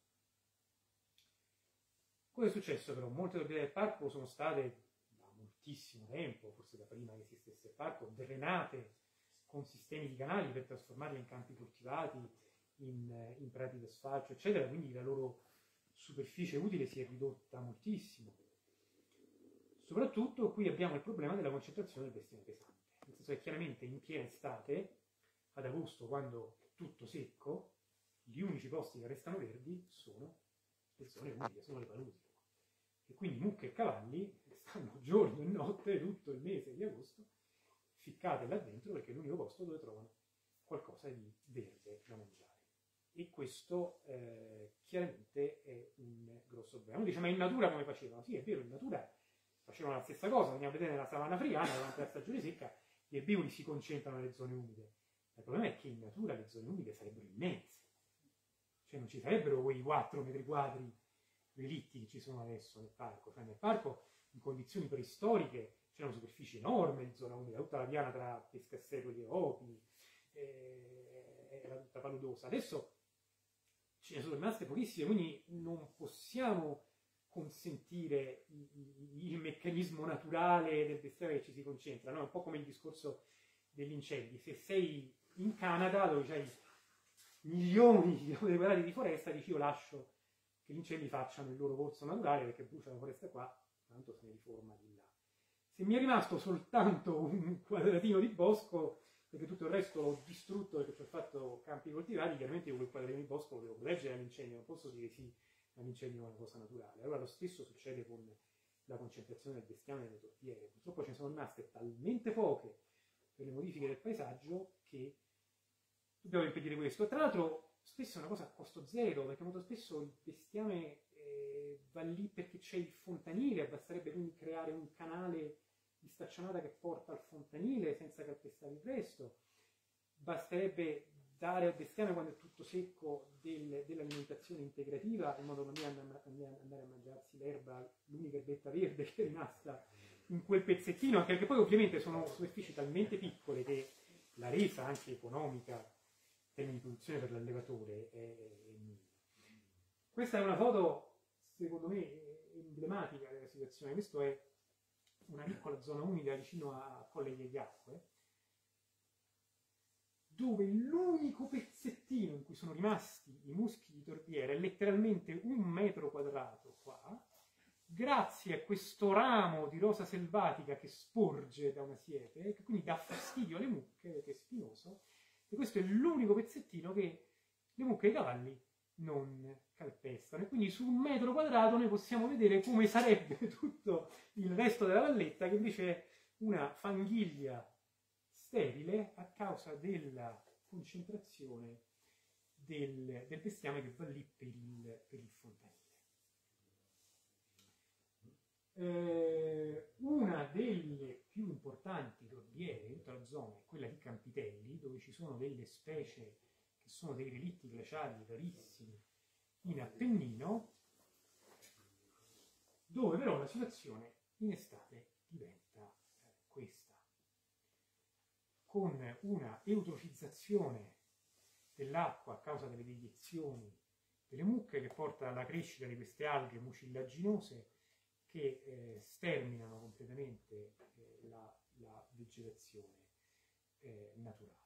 Cosa è successo però? Molte torbiere del parco sono state da moltissimo tempo, forse da prima che esistesse il parco, drenate con sistemi di canali per trasformarli in campi coltivati, in, in prati di asfalto, eccetera, quindi la loro superficie utile si è ridotta moltissimo. Soprattutto qui abbiamo il problema della concentrazione del bestiame pesante, nel senso che chiaramente in piena estate, ad agosto, quando è tutto secco, gli unici posti che restano verdi sono le zone umide, sono le paludi. E quindi mucche e cavalli stanno giorno e notte tutto il mese di agosto ficcate là dentro, perché è l'unico posto dove trovano qualcosa di verde da mangiare. E questo eh, chiaramente è un grosso problema. Uno dice, ma in natura come facevano? Sì, è vero, in natura facevano la stessa cosa, andiamo a vedere nella savana africana, durante la stagione secca, gli erbivori si concentrano nelle zone umide. Il problema è che in natura le zone umide sarebbero immense. Cioè non ci sarebbero quei quattro metri quadri relitti che ci sono adesso nel parco. Cioè nel parco, in condizioni preistoriche, c'è una superficie enorme di zona umida, tutta la piana tra Pescasseroli e Opi, eh, era tutta paludosa. Adesso ce ne sono rimaste pochissime, quindi non possiamo consentire il meccanismo naturale del bestiame che ci si concentra, no? È un po' come il discorso degli incendi. Se sei in Canada, dove c'hai milioni di chilometri quadrati di foresta, dici io lascio che gli incendi facciano il loro corso naturale perché bruciano la foresta qua, tanto se ne riforma di là. Se mi è rimasto soltanto un quadratino di bosco, perché tutto il resto l'ho distrutto perché ci ho fatto campi coltivati, chiaramente io quel quadratino di bosco lo devo proteggere dall'incendio, non posso dire sì all'incendio è una cosa naturale. Allora lo stesso succede con sulla concentrazione del bestiame nelle torbiere. Purtroppo ce ne sono rimaste talmente poche per le modifiche del paesaggio che dobbiamo impedire questo. Tra l'altro spesso è una cosa a costo zero, perché molto spesso il bestiame eh, va lì perché c'è il fontanile, basterebbe quindi creare un canale di staccionata che porta al fontanile senza calpestare il resto, basterebbe dare al bestiame, quando è tutto secco, del, dell'alimentazione integrativa, in modo da non andare a mangiarsi l'erba, l'unica erbetta verde che è rimasta in quel pezzettino, anche perché poi ovviamente sono superfici talmente piccole che la resa anche economica in termini di produzione per l'allevatore è, è nulla. Questa è una foto, secondo me, emblematica della situazione. Questa è una piccola zona umida vicino a Colle degli Acque, dove l'unico pezzettino in cui sono rimasti i muschi di torbiera è letteralmente un metro quadrato qua, grazie a questo ramo di rosa selvatica che sporge da una siepe, che quindi dà fastidio alle mucche, perché è spinoso, e questo è l'unico pezzettino che le mucche e i cavalli non calpestano. E quindi su un metro quadrato noi possiamo vedere come sarebbe tutto il resto della valletta, che invece è una fanghiglia sterile a causa della concentrazione del, del bestiame che va lì per il, per il fontanile. Eh, una delle più importanti torbiere in tutta la zona è quella di Campitelli, dove ci sono delle specie che sono dei relitti glaciali rarissimi in Appennino, dove però la situazione in estate diventa eh, questa, con una eutrofizzazione dell'acqua a causa delle deiezioni delle mucche, che porta alla crescita di queste alghe mucillaginose che eh, sterminano completamente eh, la, la vegetazione eh, naturale.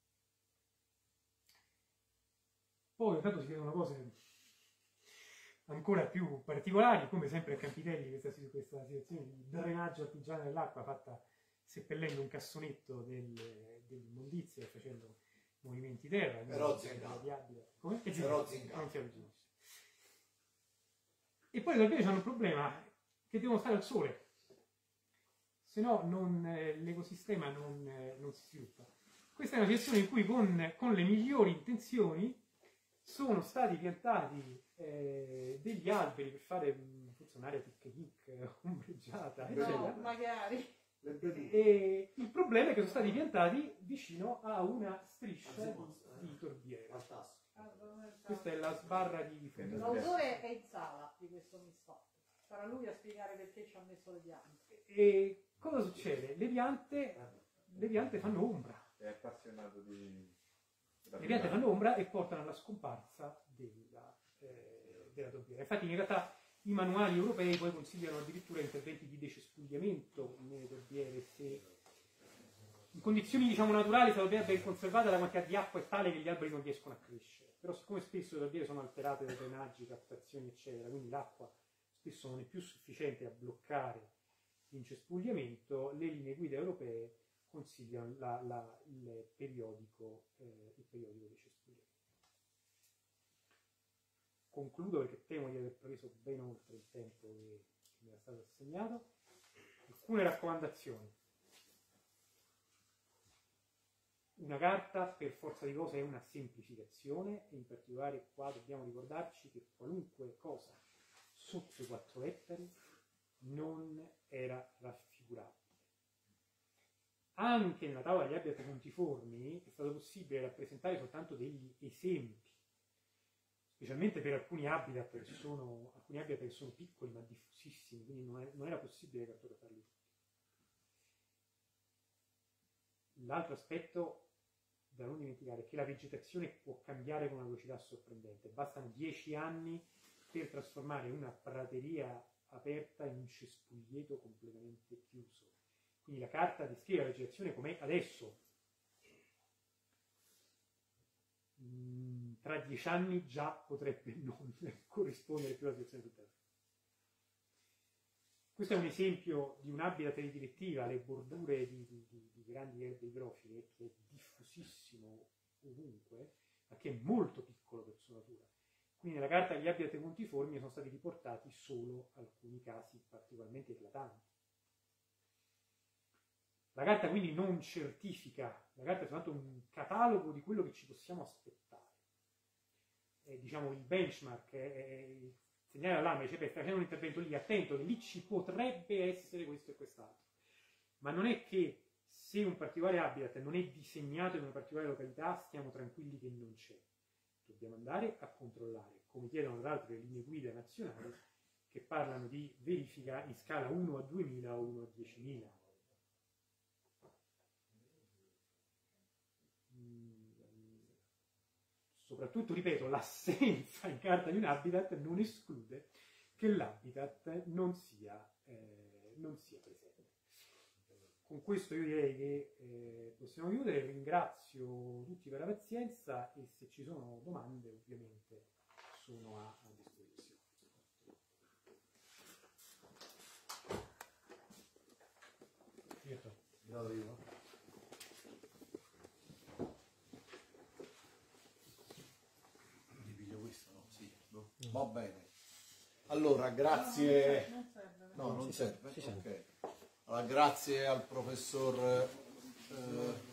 Poi intanto si vedono cose ancora più particolari, come sempre a Campitelli, questa, questa situazione di drenaggio artigiano dell'acqua fatta seppellendo un cassonetto del, dell'immondizia e facendo movimenti terra. Però zingato. Come? E Però zingato. E poi le torbiere hanno un problema, che devono stare al sole, se no non, eh, l'ecosistema non, eh, non si sviluppa. Questa è una situazione in cui con, con le migliori intenzioni sono stati piantati eh, degli alberi per fare forse un'area picnic ombreggiata, eccetera. No, magari. E il problema è che sono stati piantati vicino a una striscia di, di torbiere. Questa è la sbarra di fondazione. L'autore è in sala di questo misfatto. Sarà lui a spiegare perché ci ha messo le piante. E cosa succede? Le piante, le piante fanno ombra. È appassionato di... Le piante fanno ombra e portano alla scomparsa della, eh, della torbiera. Infatti in realtà i manuali europei poi consigliano addirittura interventi di decespugliamento nelle torbiere se in condizioni diciamo naturali, se la torbiera è ben conservata, la quantità di acqua è tale che gli alberi non riescono a crescere. Però siccome spesso le torbiere sono alterate da drenaggi, captazioni eccetera, quindi l'acqua spesso non è più sufficiente a bloccare l'incespugliamento, le linee guida europee consigliano la, la, il periodico, eh, il periodico decespugliamento. Concludo perché temo di aver preso ben oltre il tempo che, che mi era stato assegnato. Alcune raccomandazioni. Una carta per forza di cose è una semplificazione e in particolare qua dobbiamo ricordarci che qualunque cosa sotto i quattro ettari non era raffigurabile. Anche nella tavola degli habitat puntiformi è stato possibile rappresentare soltanto degli esempi, specialmente per alcuni habitat che sono, alcuni habitat che sono piccoli ma diffusissimi, quindi non, è, non era possibile cartografarli tutti. L'altro aspetto da non dimenticare è che la vegetazione può cambiare con una velocità sorprendente, bastano dieci anni per trasformare una prateria aperta in un cespuglieto completamente chiuso. Quindi la carta descrive la vegetazione com'è adesso. Mm, tra dieci anni già potrebbe non corrispondere più alla situazione tutta. Questo è un esempio di un habitat di direttiva, le bordure di, di, di, di grandi erbe idrofile, che è diffusissimo ovunque, ma che è molto piccolo per sua natura. Quindi nella carta degli habitat contiformi sono stati riportati solo alcuni casi particolarmente eclatanti. La carta quindi non certifica, la carta è soltanto un catalogo di quello che ci possiamo aspettare. È, diciamo, il benchmark, è, è il segnale d'allarme, dice, beh, facendo un intervento lì, attento, che lì ci potrebbe essere questo e quest'altro. Ma non è che se un particolare habitat non è disegnato in una particolare località, stiamo tranquilli che non c'è. Dobbiamo andare a controllare, come chiedono tra l'altro le linee guida nazionali, che parlano di verifica in scala uno a duemila o uno a diecimila. Soprattutto, ripeto, l'assenza in carta di un habitat non esclude che l'habitat non sia, eh, non sia presente. Con questo io direi che eh, possiamo chiudere. Ringrazio tutti per la pazienza e se ci sono domande ovviamente sono a, a disposizione. Vado io. Ripiglio questo, no? Sì. Va bene. Allora, grazie. No, non serve. No, non serve. Si sente. Ok. Allora, grazie al professor eh,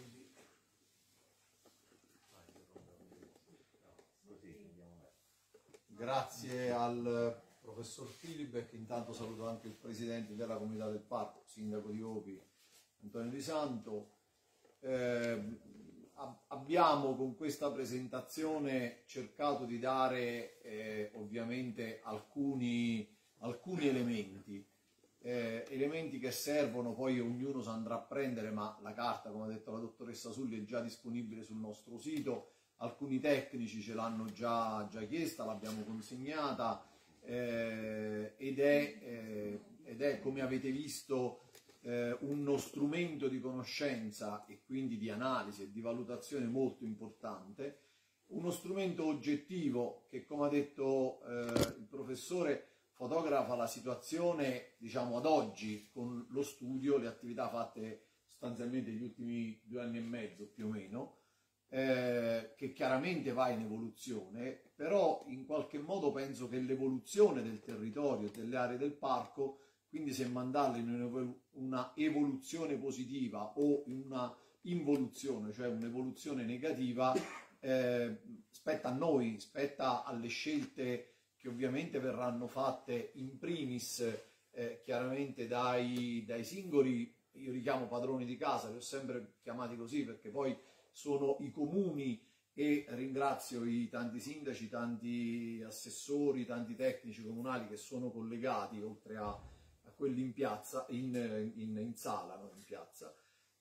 grazie al professor Filibeck. Intanto saluto anche il presidente della comunità del parco, sindaco di Opi, Antonio Di Santo. Eh, abbiamo con questa presentazione cercato di dare eh, ovviamente alcuni, alcuni elementi. Eh, elementi che servono, poi ognuno si andrà a prendere, ma la carta, come ha detto la dottoressa Sulli, è già disponibile sul nostro sito. Alcuni tecnici ce l'hanno già, già chiesta, l'abbiamo consegnata eh, ed, è, eh, ed è, come avete visto, eh, uno strumento di conoscenza e quindi di analisi e di valutazione molto importante, uno strumento oggettivo che, come ha detto eh, il professore, fotografa la situazione, diciamo, ad oggi con lo studio, le attività fatte sostanzialmente negli ultimi due anni e mezzo più o meno, eh, che chiaramente va in evoluzione, però in qualche modo penso che l'evoluzione del territorio e delle aree del parco, quindi se mandarla in una evoluzione positiva o in una involuzione, cioè un'evoluzione negativa, eh, spetta a noi, spetta alle scelte che ovviamente verranno fatte in primis eh, chiaramente dai, dai singoli, io li chiamo padroni di casa, li ho sempre chiamati così perché poi sono i comuni, e ringrazio i tanti sindaci, tanti assessori, tanti tecnici comunali che sono collegati, oltre a, a quelli in piazza, in, in, in sala, non in piazza.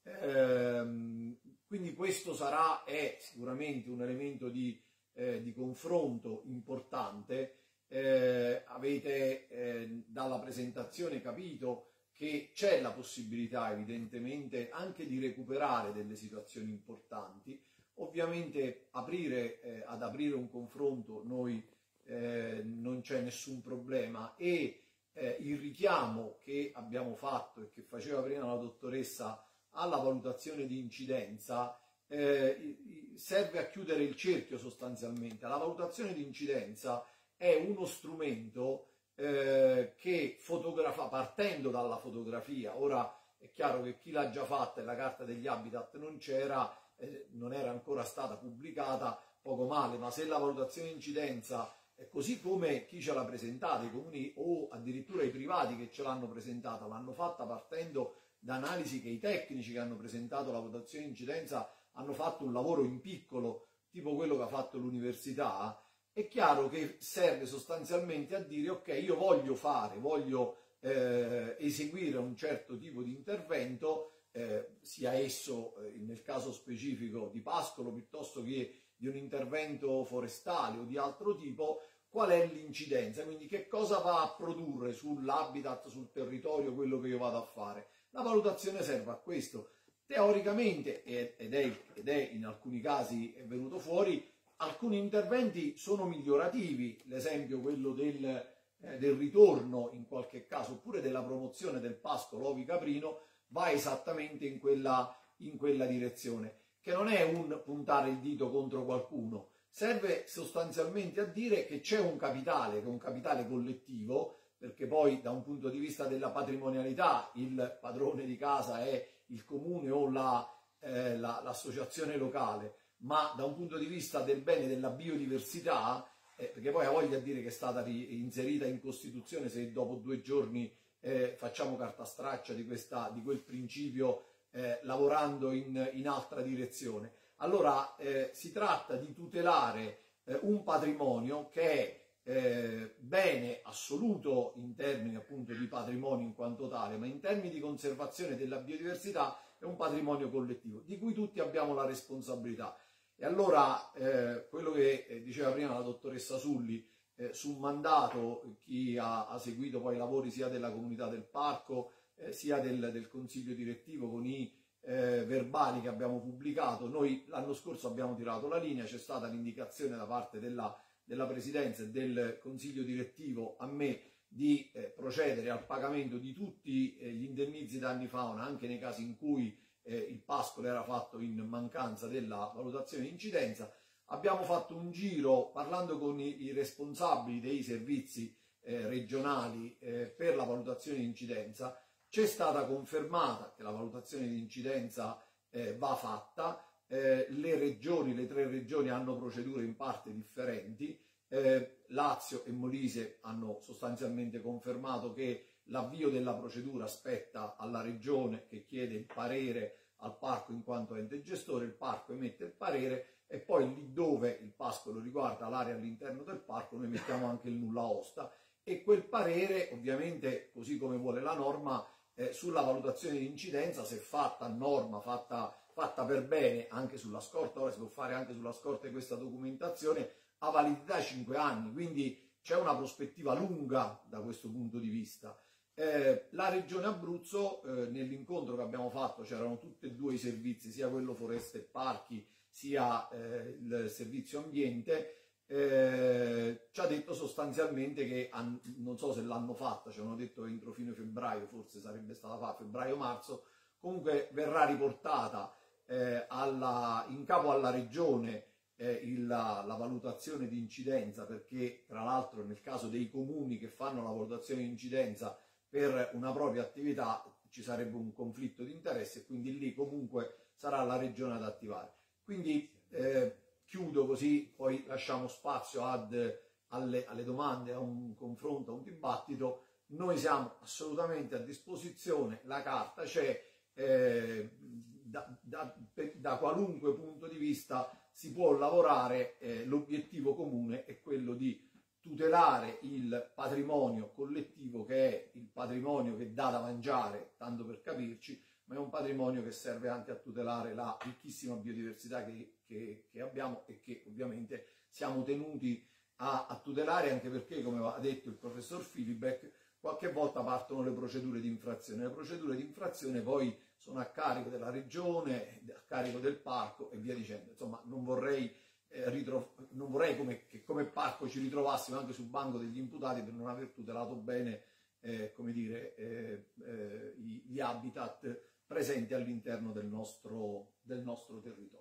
Ehm, quindi questo sarà, è sicuramente un elemento di, eh, di confronto importante. Eh, avete eh, dalla presentazione capito che c'è la possibilità evidentemente anche di recuperare delle situazioni importanti. Ovviamente aprire, eh, ad aprire un confronto noi eh, non c'è nessun problema, e eh, il richiamo che abbiamo fatto e che faceva prima la dottoressa alla valutazione di incidenza eh, serve a chiudere il cerchio sostanzialmente. La valutazione di incidenza è uno strumento eh, che fotografa, partendo dalla fotografia. Ora è chiaro che chi l'ha già fatta e la carta degli habitat non c'era, eh, non era ancora stata pubblicata, poco male, ma se la valutazione di incidenza, eh, così come chi ce l'ha presentata, i comuni o addirittura i privati che ce l'hanno presentata, l'hanno fatta partendo da analisi che i tecnici che hanno presentato la valutazione di incidenza hanno fatto un lavoro in piccolo, tipo quello che ha fatto l'università. È chiaro che serve sostanzialmente a dire: ok, io voglio fare, voglio eh, eseguire un certo tipo di intervento, eh, sia esso eh, nel caso specifico di pascolo piuttosto che di un intervento forestale o di altro tipo, qual è l'incidenza, quindi che cosa va a produrre sull'habitat, sul territorio, quello che io vado a fare. La valutazione serve a questo. Teoricamente, ed è, ed è in alcuni casi è venuto fuori, alcuni interventi sono migliorativi, l'esempio quello del, eh, del ritorno in qualche caso, oppure della promozione del pascolo ovicaprino, va esattamente in quella, in quella direzione, che non è un puntare il dito contro qualcuno, serve sostanzialmente a dire che c'è un capitale, che è un capitale collettivo, perché poi da un punto di vista della patrimonialità il padrone di casa è il comune o la, eh, la, l'associazione locale, ma da un punto di vista del bene della biodiversità, eh, perché poi ha voglia di dire che è stata ri- inserita in Costituzione se dopo due giorni eh, facciamo carta straccia di, questa, di quel principio eh, lavorando in, in altra direzione. Allora eh, si tratta di tutelare eh, un patrimonio che è Eh, bene assoluto in termini appunto di patrimonio in quanto tale, ma in termini di conservazione della biodiversità è un patrimonio collettivo di cui tutti abbiamo la responsabilità. E allora eh, quello che eh, diceva prima la dottoressa Sulli eh, su un mandato, chi ha, ha seguito poi i lavori sia della comunità del parco eh, sia del, del consiglio direttivo con i eh, verbali che abbiamo pubblicato, noi l'anno scorso abbiamo tirato la linea, c'è stata l'indicazione da parte della della Presidenza e del Consiglio direttivo a me di eh, procedere al pagamento di tutti eh, gli indennizzi danni fauna, anche nei casi in cui eh, il pascolo era fatto in mancanza della valutazione di incidenza. Abbiamo fatto un giro parlando con i, i responsabili dei servizi eh, regionali eh, per la valutazione di incidenza. C'è stata confermata che la valutazione di incidenza eh, va fatta. Eh, le regioni, le tre regioni hanno procedure in parte differenti, eh, Lazio e Molise hanno sostanzialmente confermato che l'avvio della procedura spetta alla regione che chiede il parere al parco in quanto ente gestore, il parco emette il parere e poi lì dove il pascolo riguarda l'area all'interno del parco noi mettiamo anche il nulla osta e quel parere ovviamente così come vuole la norma eh, sulla valutazione di incidenza, se fatta a norma, fatta fatta per bene anche sulla scorta, ora si può fare anche sulla scorta di questa documentazione, ha validità cinque anni, quindi c'è una prospettiva lunga da questo punto di vista. Eh, la Regione Abruzzo, eh, nell'incontro che abbiamo fatto, c'erano tutti e due i servizi, sia quello foreste e parchi, sia eh, il servizio ambiente, eh, ci ha detto sostanzialmente che, han, non so se l'hanno fatta, ci hanno detto che entro fine febbraio, forse sarebbe stata fatta, febbraio-marzo, comunque verrà riportata Eh, alla, in capo alla regione eh, il, la, la valutazione di incidenza, perché tra l'altro nel caso dei comuni che fanno la valutazione di incidenza per una propria attività ci sarebbe un conflitto di interesse e quindi lì comunque sarà la regione ad attivare. Quindi eh, chiudo così, poi lasciamo spazio ad, alle, alle domande, a un confronto, a un dibattito. Noi siamo assolutamente a disposizione, la carta c'è, eh, Da, da, da qualunque punto di vista si può lavorare, eh, l'obiettivo comune è quello di tutelare il patrimonio collettivo che è il patrimonio che dà da mangiare, tanto per capirci, ma è un patrimonio che serve anche a tutelare la ricchissima biodiversità che, che, che abbiamo e che ovviamente siamo tenuti a, a tutelare, anche perché, come ha detto il professor Filibeck, qualche volta partono le procedure di infrazione. Le procedure di infrazione poi sono a carico della regione, a carico del parco e via dicendo. Insomma, non vorrei, eh, ritro- non vorrei come, che come parco ci ritrovassimo anche sul banco degli imputati per non aver tutelato bene eh, come dire, eh, eh, gli habitat presenti all'interno del nostro, del nostro territorio.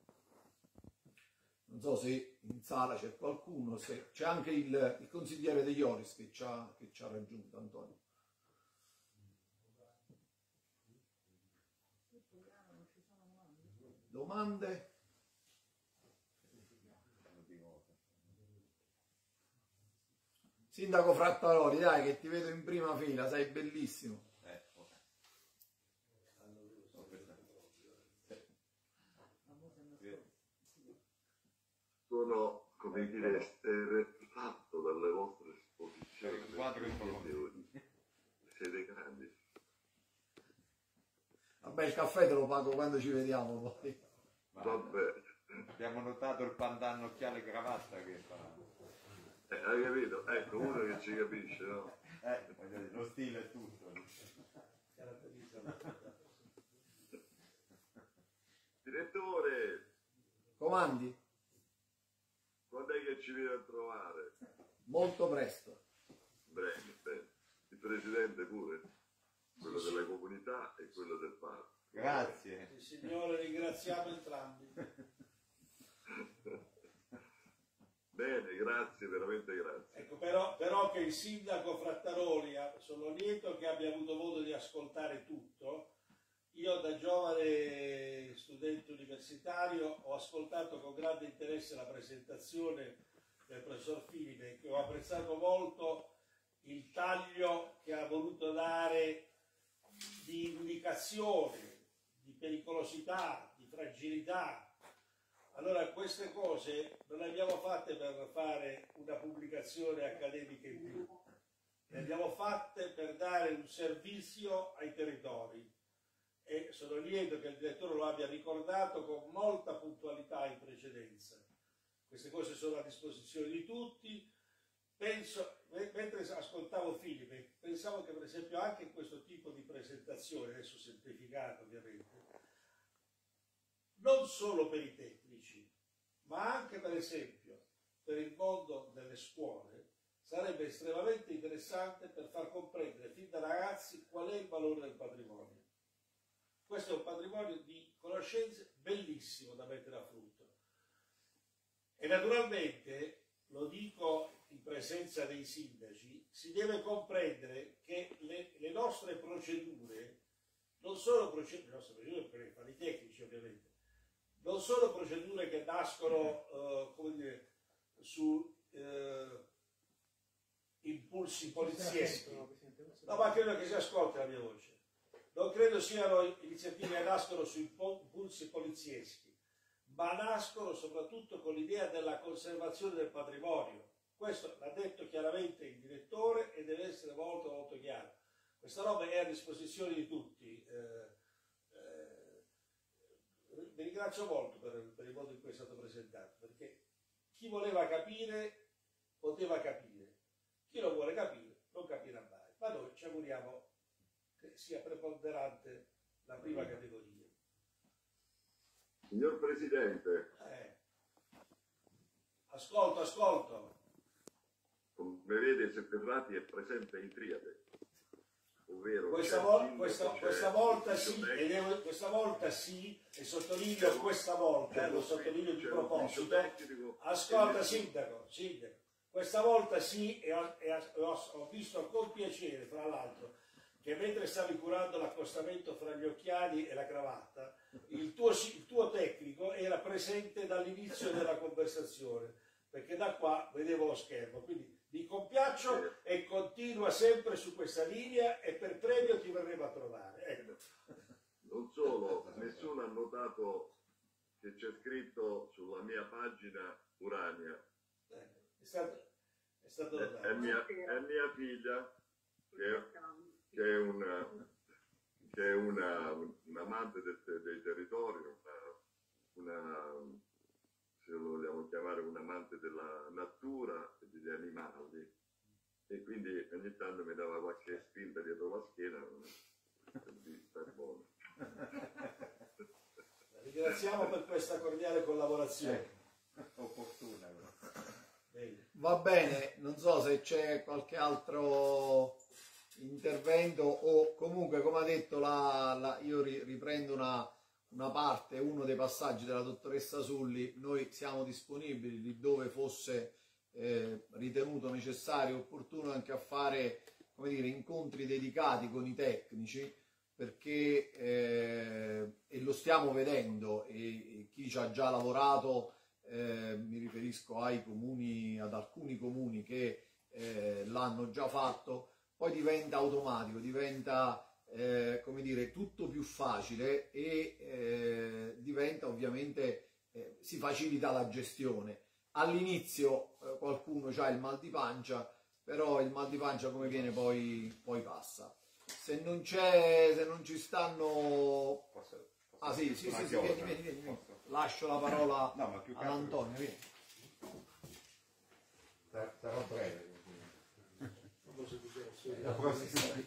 Non so se in sala c'è qualcuno, se c'è anche il, il consigliere De Ioris che ci ha, che ci ha raggiunto, Antonio. Domande? Sindaco Frattaroli, dai che ti vedo in prima fila, sei bellissimo. Sono, come dire, esterrefatto dalle vostre esposizioni. Siete grandi. Vabbè, il caffè te lo pago quando ci vediamo poi. Vabbè. Abbiamo notato il pandanno occhiale e cravatta che fa. Eh, hai capito? Ecco, uno che ci capisce, no? Eh, lo stile è tutto. Direttore! Comandi? Quando è che ci viene a trovare? Molto presto. Bene, bene. Il presidente pure, quello della comunità e quello del parco. Grazie. Il Signore, ringraziamo entrambi. Bene, grazie, veramente grazie. Ecco, però, però che il sindaco Frattaroli, sono lieto che abbia avuto modo di ascoltare tutto. Io da giovane studente universitario ho ascoltato con grande interesse la presentazione del professor Filipe, che ho apprezzato molto il taglio che ha voluto dare di indicazione, di pericolosità, di fragilità. Allora queste cose non le abbiamo fatte per fare una pubblicazione accademica in più, le abbiamo fatte per dare un servizio ai territori e sono lieto che il direttore lo abbia ricordato con molta puntualità in precedenza. Queste cose sono a disposizione di tutti. Penso, mentre ascoltavo Filipe, pensavo che per esempio anche in questo tipo di presentazione, adesso semplificato ovviamente, non solo per i tecnici, ma anche per esempio per il mondo delle scuole, sarebbe estremamente interessante per far comprendere fin da ragazzi qual è il valore del patrimonio. Questo è un patrimonio di conoscenze bellissimo da mettere a frutto. E naturalmente, lo dico in presenza dei sindaci, si deve comprendere che le, le nostre procedure, non sono procedure, le nostre procedure per i fatti tecnici ovviamente, non sono procedure che nascono eh, come dire, su eh, impulsi polizieschi. No, ma credo che si ascolti la mia voce. Non credo siano iniziative che nascono su impulsi polizieschi, ma nascono soprattutto con l'idea della conservazione del patrimonio. Questo l'ha detto chiaramente il direttore e deve essere molto molto chiaro. Questa roba è a disposizione di tutti. Eh, eh, vi ringrazio molto per, per il modo in cui è stato presentato, perché chi voleva capire poteva capire, chi non vuole capire non capirà mai. Ma noi ci auguriamo che sia preponderante la prima categoria. Signor Presidente, Eh. Ascolto, ascolto. come vede Sepperrati è presente in triade, ovvero Questa, c'è vol il questa, sindaco, questa c'è volta il sì, ufficio e devo, questa volta sì, e sottolineo questa volta, lo sottolineo di c'è l'ufficio proposito. tecnico, Ascolta e- sindaco, sindaco, questa volta sì, e ho, e ho, ho visto con piacere, fra l'altro, che mentre stavi curando l'accostamento fra gli occhiali e la cravatta, il tuo, il tuo tecnico era presente dall'inizio della conversazione, perché da qua vedevo lo schermo, quindi mi compiaccio e continua sempre su questa linea e per premio ti verremo a trovare. Ecco. Non solo, nessuno ha notato che c'è scritto sulla mia pagina Urania. Ecco. È stato, è stato È, notato. è mia, è mia figlia che, che è una che è una, un amante del, dei territori, una, una, se lo vogliamo chiamare un amante della natura e degli animali, e quindi ogni tanto mi dava qualche spinta dietro la schiena per dire stai buono. La ringraziamo per questa cordiale collaborazione. Opportuna. Bene. Va bene, non so se c'è qualche altro intervento o comunque, come ha detto, la, la, io ri, riprendo una, una parte, uno dei passaggi della dottoressa Sulli. Noi siamo disponibili lì dove fosse eh, ritenuto necessario e opportuno anche a fare, come dire, incontri dedicati con i tecnici, perché eh, e lo stiamo vedendo, e, e chi ci ha già lavorato, eh, mi riferisco ai comuni, ad alcuni comuni che eh, l'hanno già fatto, poi diventa automatico, diventa eh, come dire, tutto più facile e eh, diventa ovviamente, eh, si facilita la gestione. All'inizio eh, qualcuno ha il mal di pancia, però il mal di pancia come viene poi, poi passa. Se non c'è, se non ci stanno... Posso, posso Ah sì, sì, sì, sì, chiosa? vieni, vieni, vieni, vieni. Posso? Lascio la parola No, ma più che ad altro- Antonio, vieni. Sar- Sarò breve. La prossima.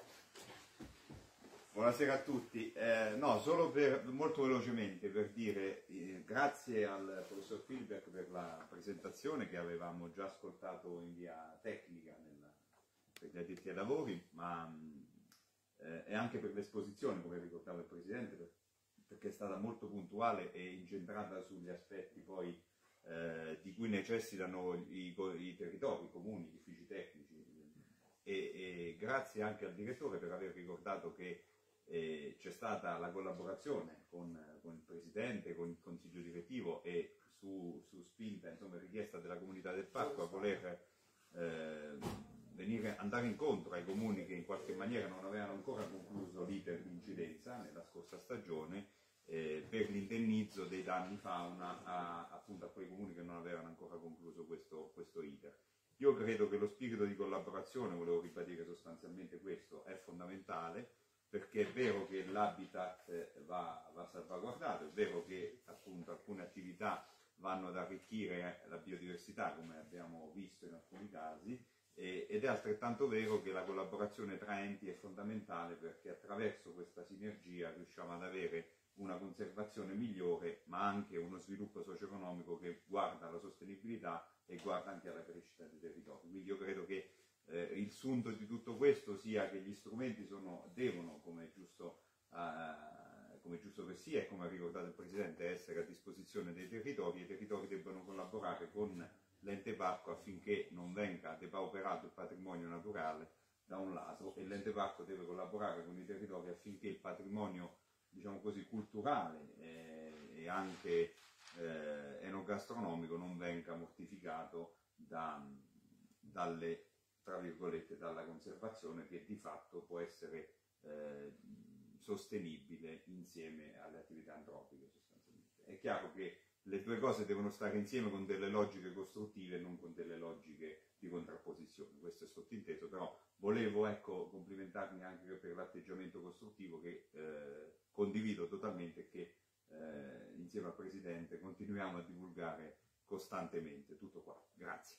Buonasera a tutti. Eh, no, solo per, molto velocemente per dire eh, grazie al professor Filberg per la presentazione che avevamo già ascoltato in via tecnica nella, per gli addetti ai lavori, ma mh, eh, e anche per l'esposizione, come ricordava il Presidente, per, perché è stata molto puntuale e incentrata sugli aspetti poi eh, di cui necessitano i, i territori, i comuni, gli uffici tecnici. E, e grazie anche al direttore per aver ricordato che eh, c'è stata la collaborazione con, con il Presidente, con il Consiglio direttivo e su, su spinta, insomma, richiesta della comunità del parco a voler eh, venire, andare incontro ai comuni che in qualche maniera non avevano ancora concluso l'iter di incidenza nella scorsa stagione eh, per l'indennizzo dei danni fauna a, appunto a quei comuni che non avevano ancora concluso questo, questo iter. Io credo che lo spirito di collaborazione, volevo ribadire sostanzialmente questo, è fondamentale, perché è vero che l'habitat va, va salvaguardato, è vero che appunto alcune attività vanno ad arricchire la biodiversità, come abbiamo visto in alcuni casi, e, ed è altrettanto vero che la collaborazione tra enti è fondamentale, perché attraverso questa sinergia riusciamo ad avere una conservazione migliore, ma anche uno sviluppo socio-economico che guarda alla sostenibilità e guarda anche alla crescita dei territori. Quindi io credo che eh, il sunto di tutto questo sia che gli strumenti sono, devono, come è giusto, eh, come è giusto che sia e come ha ricordato il Presidente, essere a disposizione dei territori, e i territori debbono collaborare con l'ente parco affinché non venga depauperato il patrimonio naturale da un lato, e l'ente parco deve collaborare con i territori affinché il patrimonio, diciamo così, culturale eh, e anche eh, enogastronomico non venga mortificato da, dalle, tra virgolette, dalla conservazione, che di fatto può essere eh, sostenibile insieme alle attività antropiche sostanzialmente. È chiaro che le due cose devono stare insieme con delle logiche costruttive e non con delle logiche di contrapposizione, questo è sottinteso, però volevo ecco, complimentarmi anche per l'atteggiamento costruttivo che eh, condivido totalmente e che eh, insieme al Presidente continuiamo a divulgare costantemente. Tutto qua, grazie.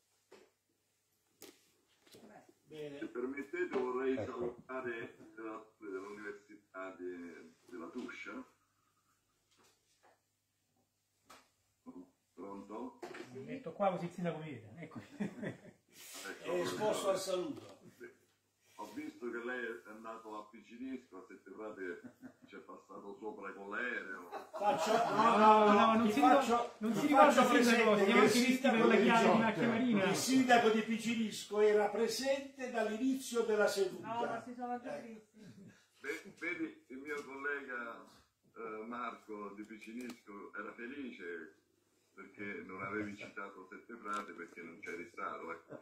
Bene. Se permettete vorrei salutare l'Università della Tuscia. Pronto? Mi metto qua così il sindaco mi vede, ecco. È esposto al saluto. Ho visto che lei è andato a Picinisco, a Sette Frate ci è passato sopra con l'aereo. Faccio, No, no, no, non si faccio, ricorda, non si ti ricorda faccio il sindaco, presente siamo che anche il visti per sindaco la di chiave di Giotte, Macchia Marina. il sindaco di Picinisco era presente dall'inizio della seduta. No, ma si sono già visti. Vedi, il mio collega eh, Marco di Picinisco era felice perché non avevi citato Sette Frate perché non c'eri stato. Ecco.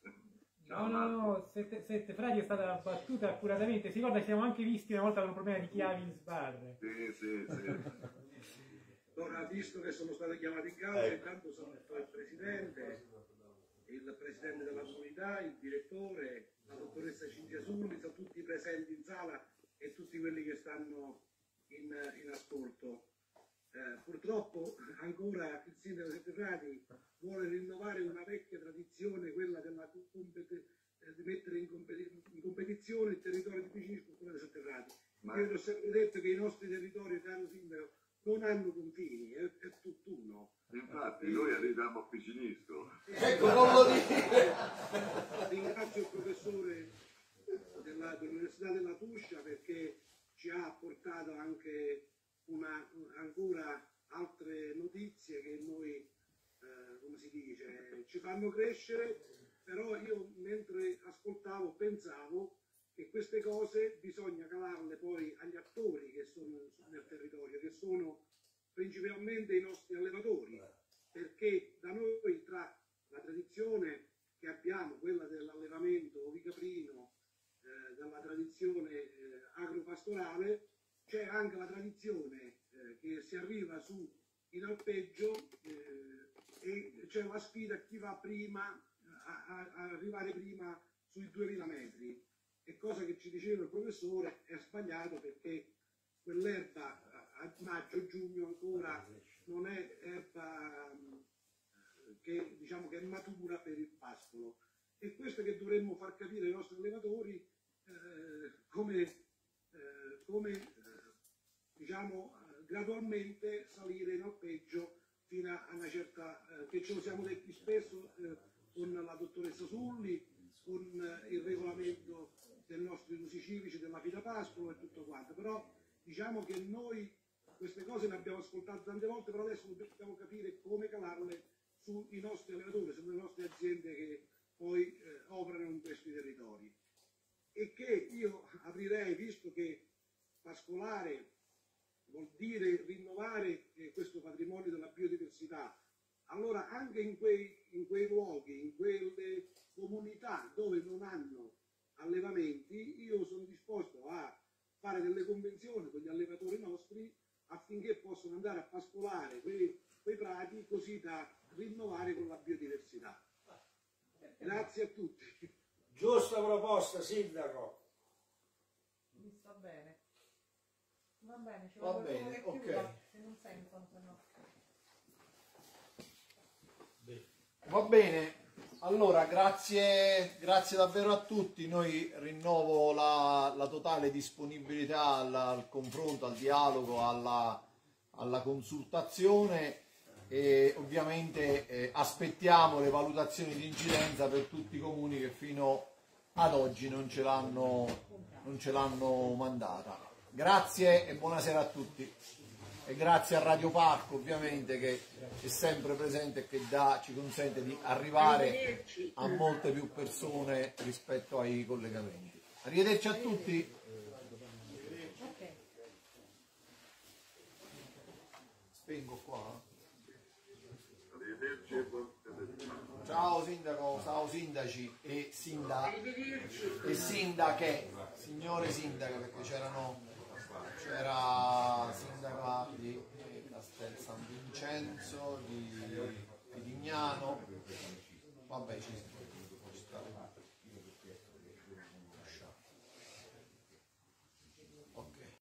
No, no, no, Sette, Sette Frati è stata battuta accuratamente. Si ricorda che siamo anche visti una volta con un problema di chiavi in sbarre. Sì, sì, sì. Ora, visto che sono state chiamate in causa, intanto saluto il Presidente, il Presidente della comunità, il Direttore, la Dottoressa Cinzia Sullis, tutti i presenti in sala e tutti quelli che stanno in, in ascolto. Eh, purtroppo ancora il Sindaco di Sette Frati vuole rinnovare una vecchia tradizione, quella della compet- eh, di mettere in, compet- in competizione il territorio di Picinisco con quello di Sette Frati. Ma... Io ti ho sempre detto che i nostri territori, caro Sindaco, non hanno confini, è, è tutt'uno. Infatti noi arriviamo a Picinisco. Ecco, non lo dire! Ringrazio il professore della, dell'Università della Tuscia perché ci ha portato anche una, ancora altre notizie che noi, eh, come si dice, ci fanno crescere, però io mentre ascoltavo pensavo che queste cose bisogna calarle poi agli attori che sono nel territorio, che sono principalmente i nostri allevatori, perché da noi tra la tradizione che abbiamo, quella dell'allevamento ovicaprino, eh, dalla tradizione eh, agropastorale, c'è anche la tradizione eh, che si arriva su in alpeggio eh, e c'è la sfida chi va prima a, a, a arrivare prima sui duemila metri. E cosa che ci diceva il professore è sbagliato perché quell'erba a maggio-giugno ancora non è erba eh, che diciamo che è matura per il pascolo. E questo che dovremmo far capire ai nostri allevatori eh, come, eh, come eh, diciamo eh, gradualmente salire in alpeggio fino a una certa eh, che ce lo siamo detti spesso eh, con la dottoressa Sulli, con eh, il regolamento dei nostri usi civici, della Fida Pascolo e tutto quanto, però diciamo che noi queste cose ne abbiamo ascoltate tante volte, però adesso dobbiamo capire come calarle sui nostri allevatori, sulle nostre aziende che poi eh, operano in questi territori. E che io aprirei, visto che pascolare vuol dire rinnovare eh, questo patrimonio della biodiversità, allora anche in quei, in quei luoghi, in quelle comunità dove non hanno allevamenti, io sono disposto a fare delle convenzioni con gli allevatori nostri affinché possano andare a pascolare quei, quei prati così da rinnovare con la biodiversità. Grazie a tutti. Giusta proposta, Sindaco. Mi sta bene. Va bene, ci Va vuole bene, che ok. chiuda, se non sentono, se no. Va bene, allora grazie, grazie davvero a tutti, noi rinnovo la, la totale disponibilità al, al confronto, al dialogo, alla, alla consultazione e ovviamente eh, aspettiamo le valutazioni di incidenza per tutti i comuni che fino ad oggi non ce l'hanno, non ce l'hanno mandata. Grazie e buonasera a tutti. E grazie a Radio Parco ovviamente che è sempre presente e che dà, ci consente di arrivare a molte più persone rispetto ai collegamenti. Arrivederci a tutti. Spengo qua. Ciao sindaco, ciao sindaci e, sinda, e sindache, signore sindaca, perché c'erano c'era sindaca di Castel San Vincenzo, di Lignano, vabbè ci